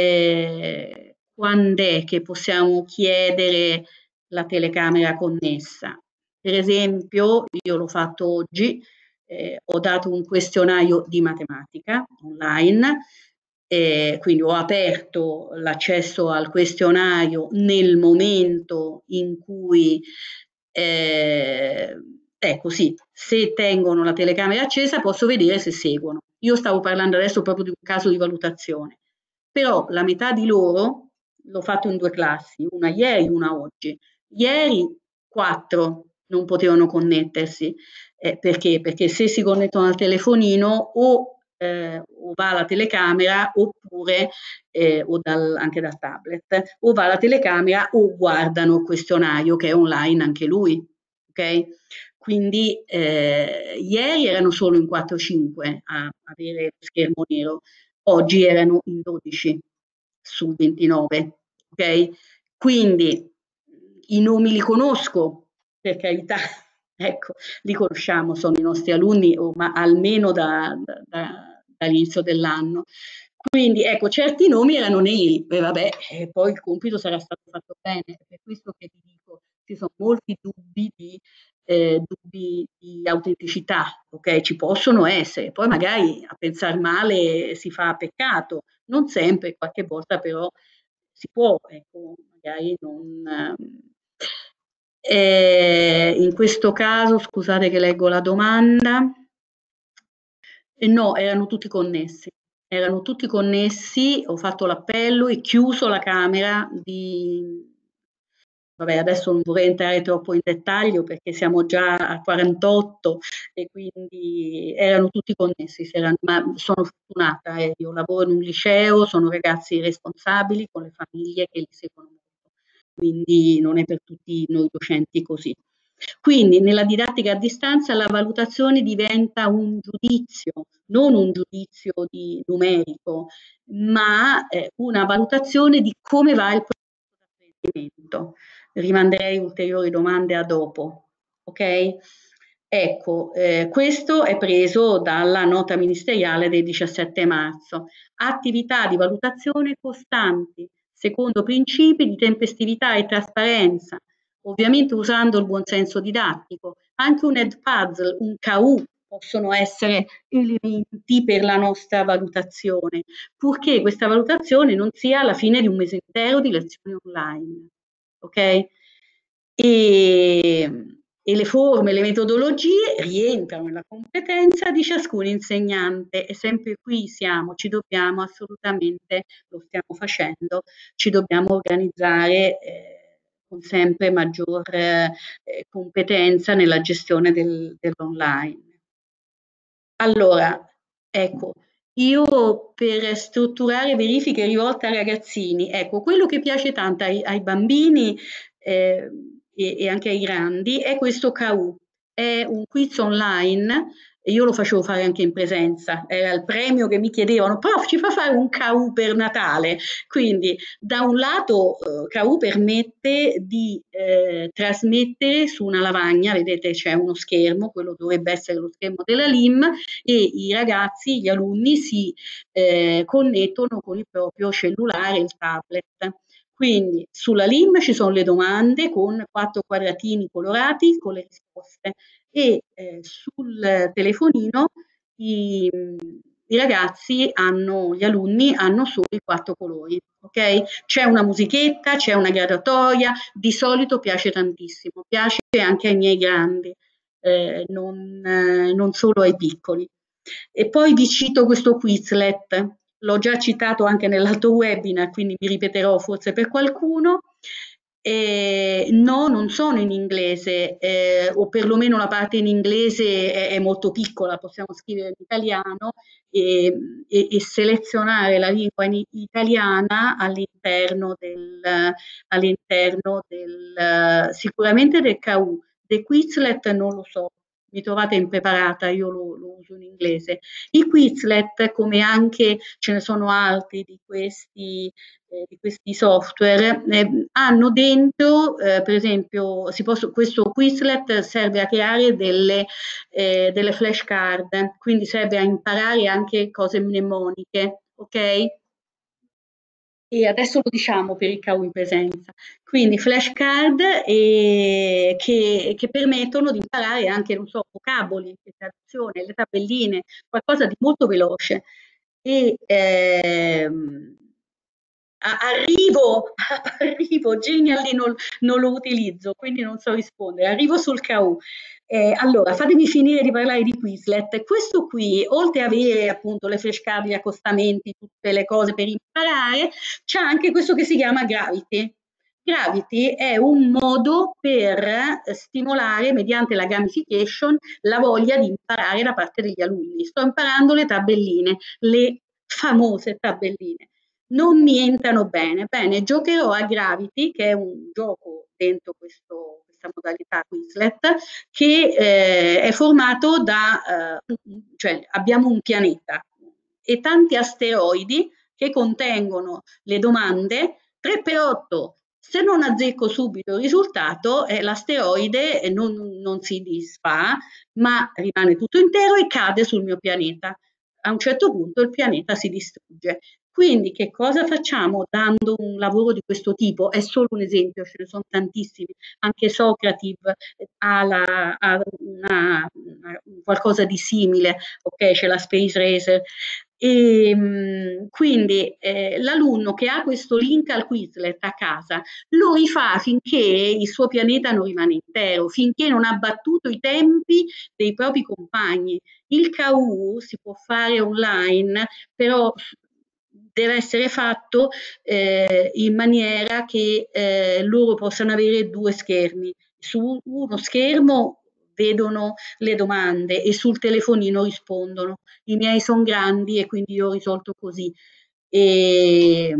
eh, quando è che possiamo chiedere la telecamera connessa? Per esempio, io l'ho fatto oggi, eh, ho dato un questionario di matematica online, eh, quindi ho aperto l'accesso al questionario nel momento in cui, eh, ecco sì, se tengono la telecamera accesa posso vedere se seguono. Io stavo parlando adesso proprio di un caso di valutazione, però la metà di loro, l'ho fatto in due classi, una ieri, una oggi. Ieri quattro non potevano connettersi, eh, perché? Perché se si connettono al telefonino o, eh, o va la telecamera oppure, eh, o dal, anche dal tablet, o va la telecamera o guardano il questionario che è online anche lui, ok? Quindi eh, ieri erano solo in quattro cinque a avere lo schermo nero, oggi erano in dodici su ventinove, ok? Quindi i nomi li conosco, per carità, ecco, li conosciamo, sono i nostri alunni, o, ma almeno da, da, da, dall'inizio dell'anno. Quindi ecco, certi nomi erano neri, e vabbè, e poi il compito sarà stato fatto bene, per questo che ti dico, ci sono molti dubbi di, eh, dubbi di autenticità, ok? Ci possono essere, poi magari a pensare male si fa peccato, non sempre, qualche volta però si può, ecco, magari non... Eh, in questo caso, scusate che leggo la domanda, eh, no, erano tutti connessi, erano tutti connessi, ho fatto l'appello e chiuso la camera di... Vabbè, adesso non vorrei entrare troppo in dettaglio perché siamo già a quarantotto e quindi erano tutti connessi, erano, ma sono fortunata, eh, io lavoro in un liceo, sono ragazzi responsabili con le famiglie che li seguono molto, quindi non è per tutti noi docenti così. Quindi nella didattica a distanza la valutazione diventa un giudizio, non un giudizio di numerico, ma eh, una valutazione di come va il processo di apprendimento. Rimanderei ulteriori domande a dopo, ok? Ecco, eh, questo è preso dalla nota ministeriale del diciassette marzo. Attività di valutazione costanti, secondo principi di tempestività e trasparenza, ovviamente usando il buonsenso didattico. Anche un Edpuzzle, un K U possono essere elementi per la nostra valutazione, purché questa valutazione non sia alla fine di un mese intero di lezioni online. Ok? E, e le forme, le metodologie rientrano nella competenza di ciascun insegnante e sempre qui siamo, ci dobbiamo assolutamente, lo stiamo facendo, ci dobbiamo organizzare eh, con sempre maggior eh, competenza nella gestione del, dell'online. Allora, ecco, io per strutturare verifiche rivolte ai ragazzini, ecco, quello che piace tanto ai, ai bambini eh, e, e anche ai grandi è questo K U, è un quiz online e io lo facevo fare anche in presenza, era il premio che mi chiedevano, prof ci fa fare un K U per Natale, quindi da un lato eh, K U permette di eh, trasmettere su una lavagna, vedete c'è uno schermo, quello dovrebbe essere lo schermo della L I M e i ragazzi, gli alunni si eh, connettono con il proprio cellulare, il tablet. Quindi sulla L I M ci sono le domande con quattro quadratini colorati con le risposte e eh, sul telefonino i, i ragazzi hanno, gli alunni hanno solo i quattro colori, ok? C'è una musichetta, c'è una graduatoria, di solito piace tantissimo, piace anche ai miei grandi, eh, non, eh, non solo ai piccoli. E poi vi cito questo Quizlet, l'ho già citato anche nell'altro webinar, quindi mi ripeterò forse per qualcuno. Eh, no, non sono in inglese, eh, o perlomeno la parte in inglese è, è molto piccola, possiamo scrivere in italiano e, e, e selezionare la lingua in italiana all'interno del, all'interno del, sicuramente del K U. The Quizlet non lo so, mi trovate impreparata, io lo, lo uso in inglese. I Quizlet, come anche ce ne sono altri di questi, eh, di questi software, eh, hanno dentro, eh, per esempio, si posso, questo Quizlet serve a creare delle, eh, delle flashcard, quindi serve a imparare anche cose mnemoniche, ok? E adesso lo diciamo per il K U in presenza. Quindi flashcard eh, che, che permettono di imparare anche, non so, vocaboli, le traduzioni, le tabelline, qualcosa di molto veloce. E ehm, arrivo, arrivo, Genially non, non lo utilizzo, quindi non so rispondere. Arrivo sul K U. Eh, allora, fatemi finire di parlare di Quizlet. Questo qui, oltre ad avere appunto le flashcard, gli accostamenti, tutte le cose per imparare, c'è anche questo che si chiama Gravity. Gravity è un modo per stimolare, mediante la gamification, la voglia di imparare da parte degli alunni. Sto imparando le tabelline, le famose tabelline. Non mi entrano bene. Bene, giocherò a Gravity, che è un gioco dentro questo, questa modalità Quizlet, che eh, è formato da, eh, cioè abbiamo un pianeta e tanti asteroidi che contengono le domande tre per otto. Se non azzecco subito il risultato, eh, l'asteroide non, non si disfa, ma rimane tutto intero e cade sul mio pianeta. A un certo punto il pianeta si distrugge. Quindi che cosa facciamo dando un lavoro di questo tipo? È solo un esempio, ce ne sono tantissimi. Anche Socrative ha, la, ha una, una, qualcosa di simile, ok? C'è la Space Racer. E, quindi eh, l'alunno che ha questo link al Quizlet a casa lo rifà finché il suo pianeta non rimane intero, finché non ha battuto i tempi dei propri compagni. Il K U si può fare online, però deve essere fatto eh, in maniera che eh, loro possano avere due schermi. Su uno schermo vedono le domande e sul telefonino rispondono. I miei sono grandi e quindi io ho risolto così. E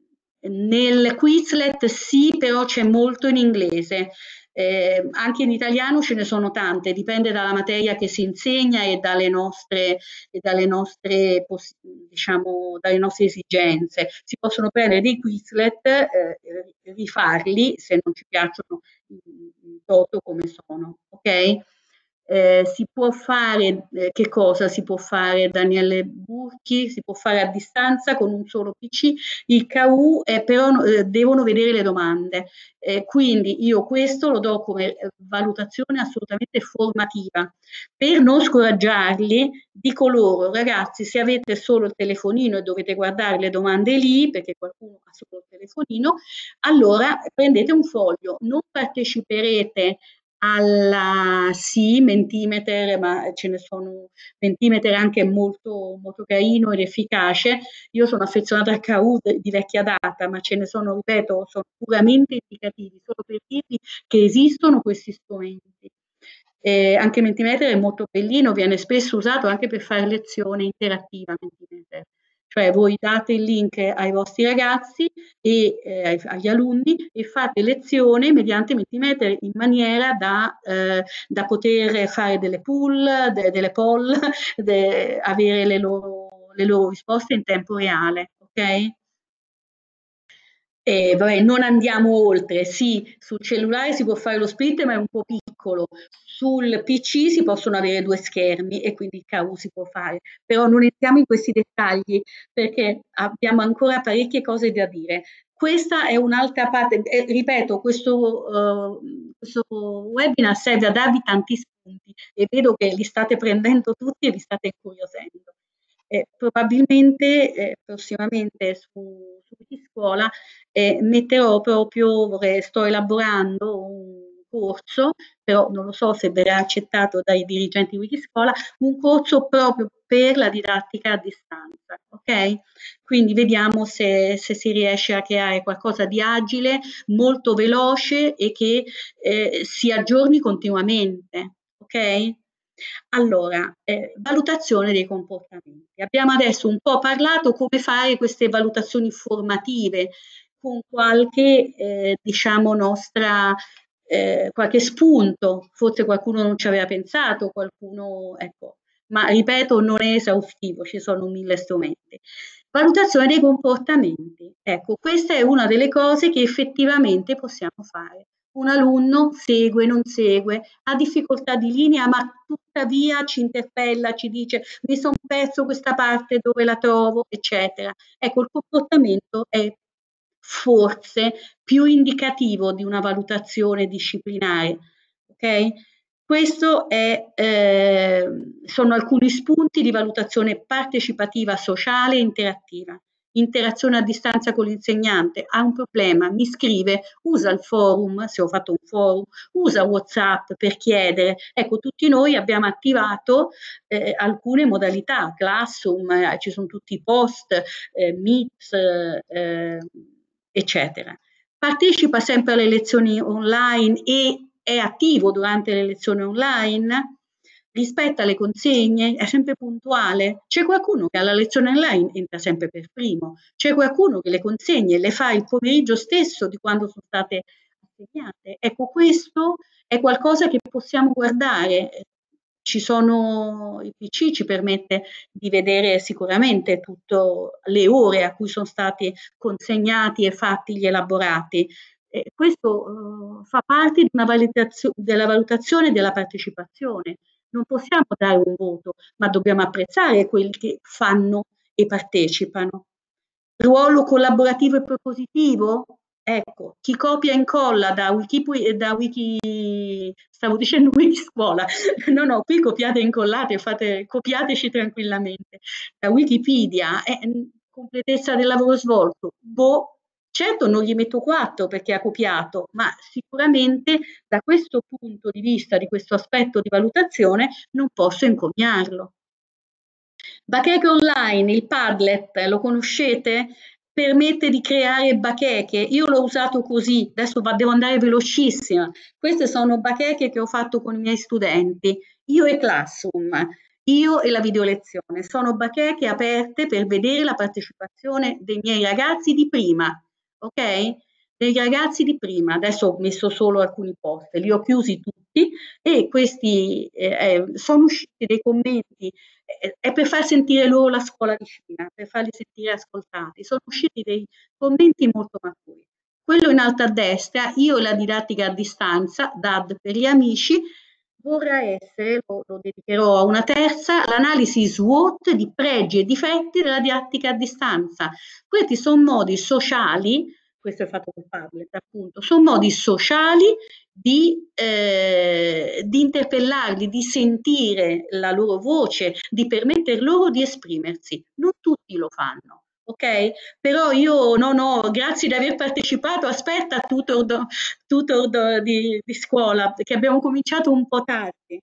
nel Quizlet sì, però c'è molto in inglese. Eh, anche in italiano ce ne sono tante, dipende dalla materia che si insegna e dalle nostre, e dalle nostre, diciamo, dalle nostre esigenze. Si possono prendere dei Quizlet, eh, rifarli se non ci piacciono in toto come sono, ok? Eh, si può fare, eh, che cosa si può fare, Daniele Burchi? Si può fare a distanza con un solo P C, il K U eh, però eh, devono vedere le domande, eh, quindi io questo lo do come valutazione assolutamente formativa. Per non scoraggiarli, dico loro, ragazzi, se avete solo il telefonino e dovete guardare le domande lì, perché qualcuno ha solo il telefonino, allora prendete un foglio, non parteciperete alla sì, Mentimeter, ma ce ne sono Mentimeter anche molto, molto carino ed efficace. Io sono affezionata al K U di vecchia data, ma ce ne sono, ripeto, sono puramente indicativi, solo per dirvi che esistono questi strumenti. Eh, anche Mentimeter è molto bellino, viene spesso usato anche per fare lezione interattiva Mentimeter. Cioè voi date il link ai vostri ragazzi e eh, agli alunni e fate lezione mediante Mentimeter in maniera da, eh, da poter fare delle poll, de, delle poll, de, avere le loro, le loro risposte in tempo reale, ok? Eh, vabbè, non andiamo oltre, sì, sul cellulare si può fare lo split ma è un po' piccolo, sul P C si possono avere due schermi e quindi il K U si può fare, però non entriamo in questi dettagli perché abbiamo ancora parecchie cose da dire. questa è un'altra parte, eh, ripeto, questo, uh, questo webinar serve a darvi tanti spunti e vedo che li state prendendo tutti e li state incuriosendo. Eh, probabilmente eh, prossimamente su, su Wikiscuola eh, metterò proprio, vorrei, sto elaborando un corso, però non lo so se verrà accettato dai dirigenti di Wikiscuola, un corso proprio per la didattica a distanza, ok? Quindi vediamo se, se si riesce a creare qualcosa di agile, molto veloce e che eh, si aggiorni continuamente, ok? Allora, eh, valutazione dei comportamenti. Abbiamo adesso un po' parlato come fare queste valutazioni formative con qualche, eh, diciamo, nostra, eh, qualche spunto. Forse qualcuno non ci aveva pensato, qualcuno, ecco, ma ripeto, non è esaustivo, ci sono mille strumenti. Valutazione dei comportamenti. Ecco, questa è una delle cose che effettivamente possiamo fare. Un alunno segue, non segue, ha difficoltà di linea, ma tuttavia ci interpella, ci dice mi sono perso questa parte, dove la trovo, eccetera. Ecco, il comportamento è forse più indicativo di una valutazione disciplinare, ok? Questo è, eh, sono alcuni spunti di valutazione partecipativa, sociale e interattiva. Interazione a distanza con l'insegnante, ha un problema, mi scrive, usa il forum, se ho fatto un forum, usa WhatsApp per chiedere. Ecco, tutti noi abbiamo attivato eh, alcune modalità, Classroom, eh, ci sono tutti i post, eh, Meet, eh, eccetera. Partecipa sempre alle lezioni online e è attivo durante le lezioni online, rispetta le consegne, è sempre puntuale. C'è qualcuno che alla lezione online entra sempre per primo, c'è qualcuno che le consegne le fa il pomeriggio stesso di quando sono state assegnate. Ecco, questo è qualcosa che possiamo guardare. Ci sono, il P C ci permette di vedere sicuramente tutte le ore a cui sono stati consegnati e fatti gli elaborati. Eh, questo uh, fa parte di una valutazio- della valutazione della partecipazione. Non possiamo dare un voto, ma dobbiamo apprezzare quelli che fanno e partecipano. Ruolo collaborativo e propositivo? Ecco, chi copia e incolla da Wiki, da Wiki stavo dicendo Wikiscuola, no, no, qui copiate e incollate, fate, copiateci tranquillamente. Da Wikipedia, eh, completezza del lavoro svolto, boh, certo non gli metto quattro perché ha copiato, ma sicuramente da questo punto di vista, di questo aspetto di valutazione, non posso encomiarlo. Bacheche online, il Padlet, lo conoscete? Permette di creare bacheche. Io l'ho usato così, adesso devo andare velocissima. Queste sono bacheche che ho fatto con i miei studenti, io e Classroom, io e la videolezione. Sono bacheche aperte per vedere la partecipazione dei miei ragazzi di prima, ok? Dei ragazzi di prima, adesso ho messo solo alcuni post, li ho chiusi tutti e questi eh, sono usciti dei commenti, eh, è per far sentire loro la scuola vicina, per farli sentire ascoltati. Sono usciti dei commenti molto maturi. Quello in alto a destra, io e la didattica a distanza, D A D per gli amici, vorrà essere, lo, lo dedicherò a una terza, l'analisi SWOT di pregi e difetti della didattica a distanza. Questi sono modi sociali, questo è fatto col Padlet appunto, sono modi sociali di, eh, di interpellarli, di sentire la loro voce, di permettere loro di esprimersi. Non tutti lo fanno. Ok? Però io no, no, grazie di aver partecipato, aspetta tutor, do, tutor do, di, di scuola, perché abbiamo cominciato un po' tardi.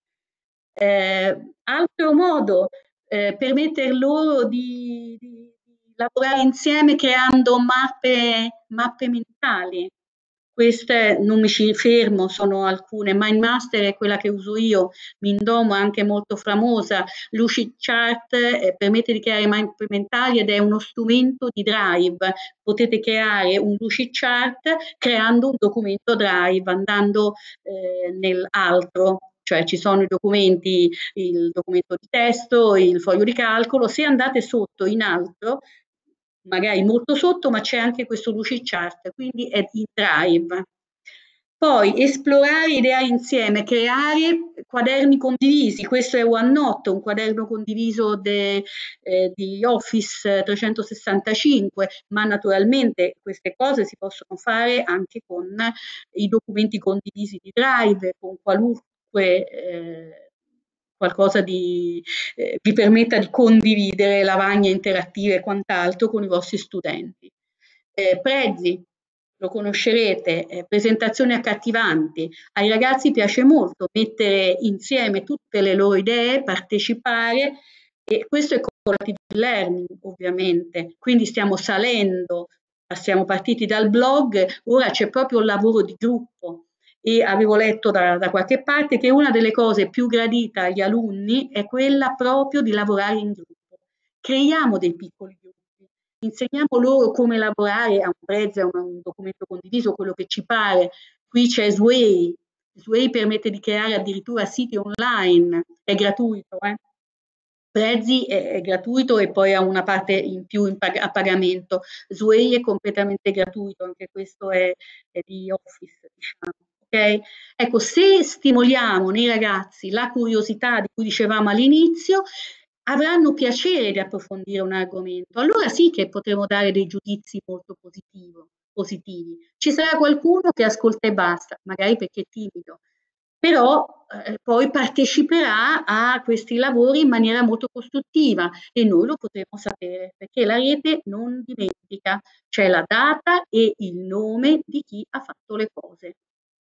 Eh, altro modo, eh, permettere loro di, di, di lavorare insieme creando mappe, mappe mentali. Queste non mi ci fermo, sono alcune. Mindmaster è quella che uso io, Mindomo è anche molto famosa, Lucidchart eh, permette di creare mappe mentali ed è uno strumento di Drive. Potete creare un Lucidchart creando un documento Drive, andando eh, nell'altro, cioè ci sono i documenti, il documento di testo, il foglio di calcolo, se andate sotto in alto, magari molto sotto, ma c'è anche questo Lucidchart, quindi è in Drive. Poi esplorare, ideare insieme, creare quaderni condivisi. Questo è OneNote, un quaderno condiviso de, eh, di Office trecentosessantacinque, ma naturalmente queste cose si possono fare anche con i documenti condivisi di Drive, con qualunque eh, qualcosa di eh, vi permetta di condividere lavagne interattive e quant'altro con i vostri studenti. Eh, Prezi, lo conoscerete, eh, presentazioni accattivanti. Ai ragazzi piace molto mettere insieme tutte le loro idee, partecipare, e questo è collaborative learning ovviamente, quindi stiamo salendo, siamo partiti dal blog, ora c'è proprio un lavoro di gruppo, e avevo letto da, da qualche parte che una delle cose più gradite agli alunni è quella proprio di lavorare in gruppo. Creiamo dei piccoli gruppi, insegniamo loro come lavorare a un Prezi, a un documento condiviso, quello che ci pare. Qui c'è Sway, Sway permette di creare addirittura siti online, è gratuito, eh? Prezi è, è gratuito e poi ha una parte in più in pag- a pagamento. Sway è completamente gratuito, anche questo è, è di Office, diciamo. Okay? Ecco, se stimoliamo nei ragazzi la curiosità di cui dicevamo all'inizio, avranno piacere di approfondire un argomento. Allora sì che potremo dare dei giudizi molto positivo, positivi. Ci sarà qualcuno che ascolta e basta, magari perché è timido, però eh, poi parteciperà a questi lavori in maniera molto costruttiva e noi lo potremo sapere, perché la rete non dimentica, c'è la data e il nome di chi ha fatto le cose.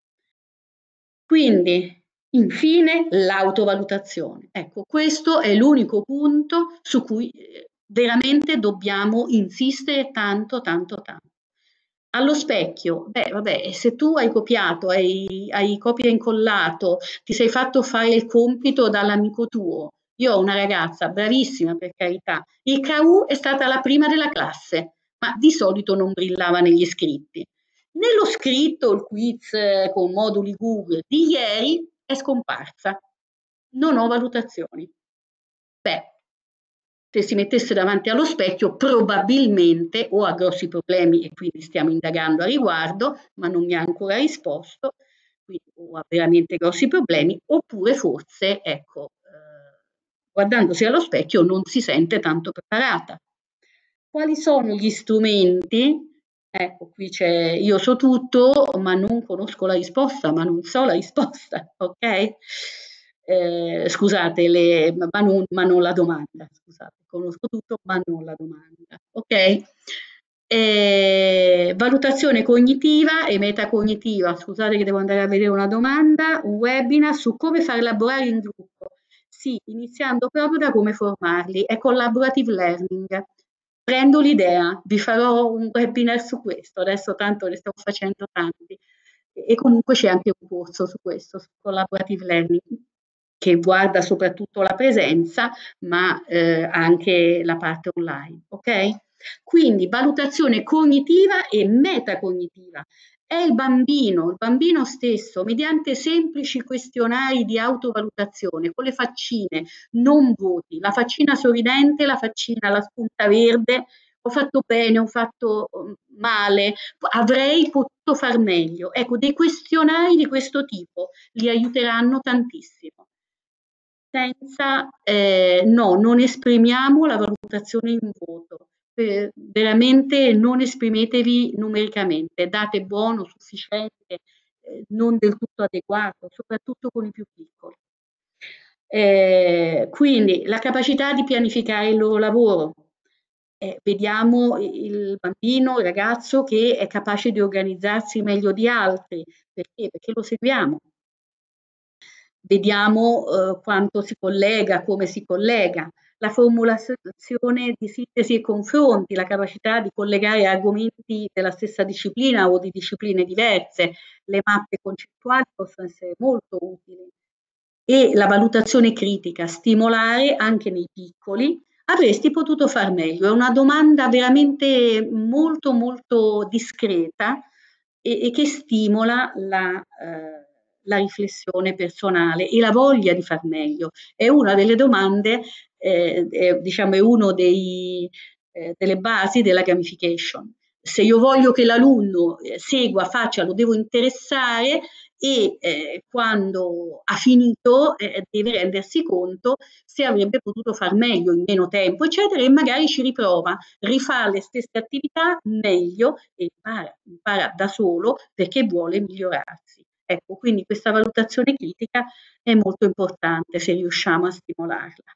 Quindi, infine, l'autovalutazione. Ecco, questo è l'unico punto su cui eh, veramente dobbiamo insistere tanto, tanto, tanto. Allo specchio, beh, vabbè, se tu hai copiato, hai, hai copia e incollato, ti sei fatto fare il compito dall'amico tuo. Io ho una ragazza bravissima, per carità. Il K U è stata la prima della classe, ma di solito non brillava negli scritti. Nello scritto, il quiz eh, con moduli Google di ieri è scomparsa. Non ho valutazioni. Beh, se si mettesse davanti allo specchio probabilmente o ha grossi problemi e quindi stiamo indagando a riguardo, ma non mi ha ancora risposto, quindi o ha veramente grossi problemi, oppure forse, ecco, eh, guardandosi allo specchio non si sente tanto preparata. Quali sono gli strumenti? Ecco, qui c'è io so tutto, ma non conosco la risposta, ma non so la risposta, ok? Eh, scusate, le, ma, non, ma non la domanda, scusate, conosco tutto, ma non la domanda, ok? Eh, valutazione cognitiva e metacognitiva, scusate che devo andare a vedere una domanda, un webinar su come far lavorare in gruppo. Sì, iniziando proprio da come formarli, è collaborative learning. Prendo l'idea, vi farò un webinar su questo, adesso tanto ne stiamo facendo tanti e comunque c'è anche un corso su questo, su collaborative learning, che guarda soprattutto la presenza, ma eh, anche la parte online, ok? Quindi valutazione cognitiva e metacognitiva. È il bambino, il bambino stesso, mediante semplici questionari di autovalutazione, con le faccine, non voti, la faccina sorridente, la faccina, la spunta verde, ho fatto bene, ho fatto male, avrei potuto far meglio. Ecco, dei questionari di questo tipo li aiuteranno tantissimo. Senza, eh, no, non esprimiamo la valutazione in voto. Eh, veramente non esprimetevi numericamente, date buono, sufficiente, eh, non del tutto adeguato, soprattutto con i più piccoli. Eh, quindi la capacità di pianificare il loro lavoro. Eh, vediamo il bambino, il ragazzo che è capace di organizzarsi meglio di altri. Perché? Perché lo seguiamo. Vediamo eh, quanto si collega, come si collega, la formulazione di sintesi e confronti, la capacità di collegare argomenti della stessa disciplina o di discipline diverse, le mappe concettuali possono essere molto utili. E la valutazione critica, stimolare anche nei piccoli, avresti potuto far meglio. È una domanda veramente molto molto discreta e, e che stimola la, eh, la riflessione personale e la voglia di far meglio. È una delle domande, eh, è, diciamo, è uno dei, eh, delle basi della gamification. se io voglio che l'alunno eh, segua, faccia, lo devo interessare e eh, quando ha finito eh, deve rendersi conto se avrebbe potuto far meglio in meno tempo, eccetera, e magari ci riprova, rifà le stesse attività meglio e impara, impara da solo perché vuole migliorarsi. Ecco, quindi questa valutazione critica è molto importante se riusciamo a stimolarla.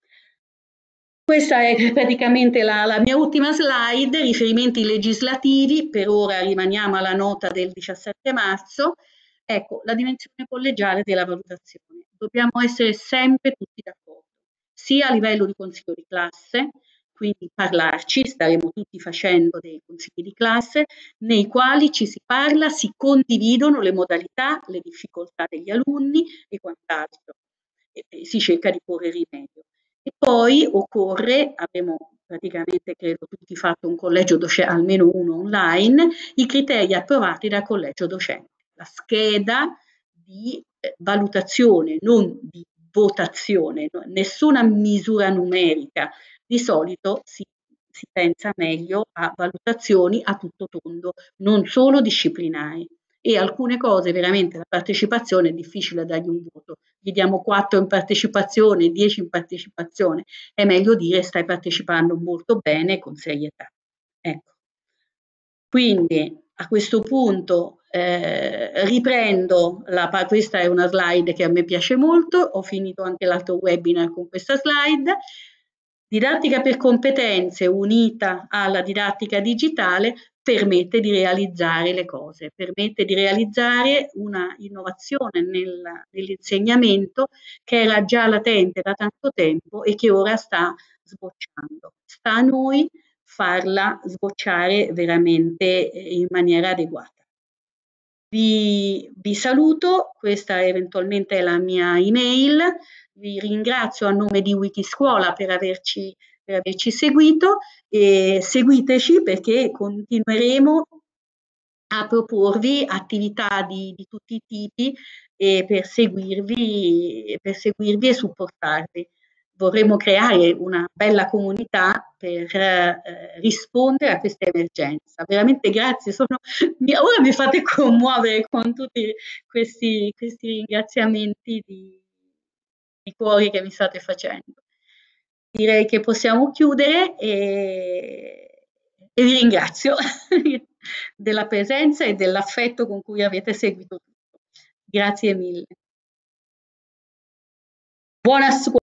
Questa è praticamente la, la mia ultima slide, riferimenti legislativi, per ora rimaniamo alla nota del diciassette marzo. Ecco, la dimensione collegiale della valutazione. Dobbiamo essere sempre tutti d'accordo, sia a livello di consiglio di classe, quindi parlarci, staremo tutti facendo dei consigli di classe, nei quali ci si parla, si condividono le modalità, le difficoltà degli alunni e quant'altro, e, e si cerca di porre rimedio. E poi occorre, abbiamo praticamente credo tutti fatto un collegio docente, almeno uno online, i criteri approvati dal collegio docente, la scheda di eh, valutazione, non di votazione, no? Nessuna misura numerica. Di solito si, si pensa meglio a valutazioni a tutto tondo, non solo disciplinari. E alcune cose veramente la partecipazione è difficile dargli un voto, gli diamo quattro in partecipazione, dieci in partecipazione, è meglio dire stai partecipando molto bene con serietà. Ecco. Quindi a questo punto eh, riprendo, la, questa è una slide che a me piace molto, ho finito anche l'altro webinar con questa slide. Didattica per competenze unita alla didattica digitale permette di realizzare le cose, permette di realizzare una innovazione nel, nell'insegnamento che era già latente da tanto tempo e che ora sta sbocciando. Sta a noi farla sbocciare veramente in maniera adeguata. Vi, vi saluto, questa eventualmente è la mia email, vi ringrazio a nome di Wikiscuola per averci, per averci seguito e seguiteci perché continueremo a proporvi attività di, di tutti i tipi e per seguirvi, per seguirvi e supportarvi. Vorremmo creare una bella comunità per eh, rispondere a questa emergenza. Veramente grazie, sono, ora mi fate commuovere con tutti questi, questi ringraziamenti di, di cuore che mi state facendo. Direi che possiamo chiudere e, e vi ringrazio della presenza e dell'affetto con cui avete seguito tutto. Grazie mille. Buona scuola.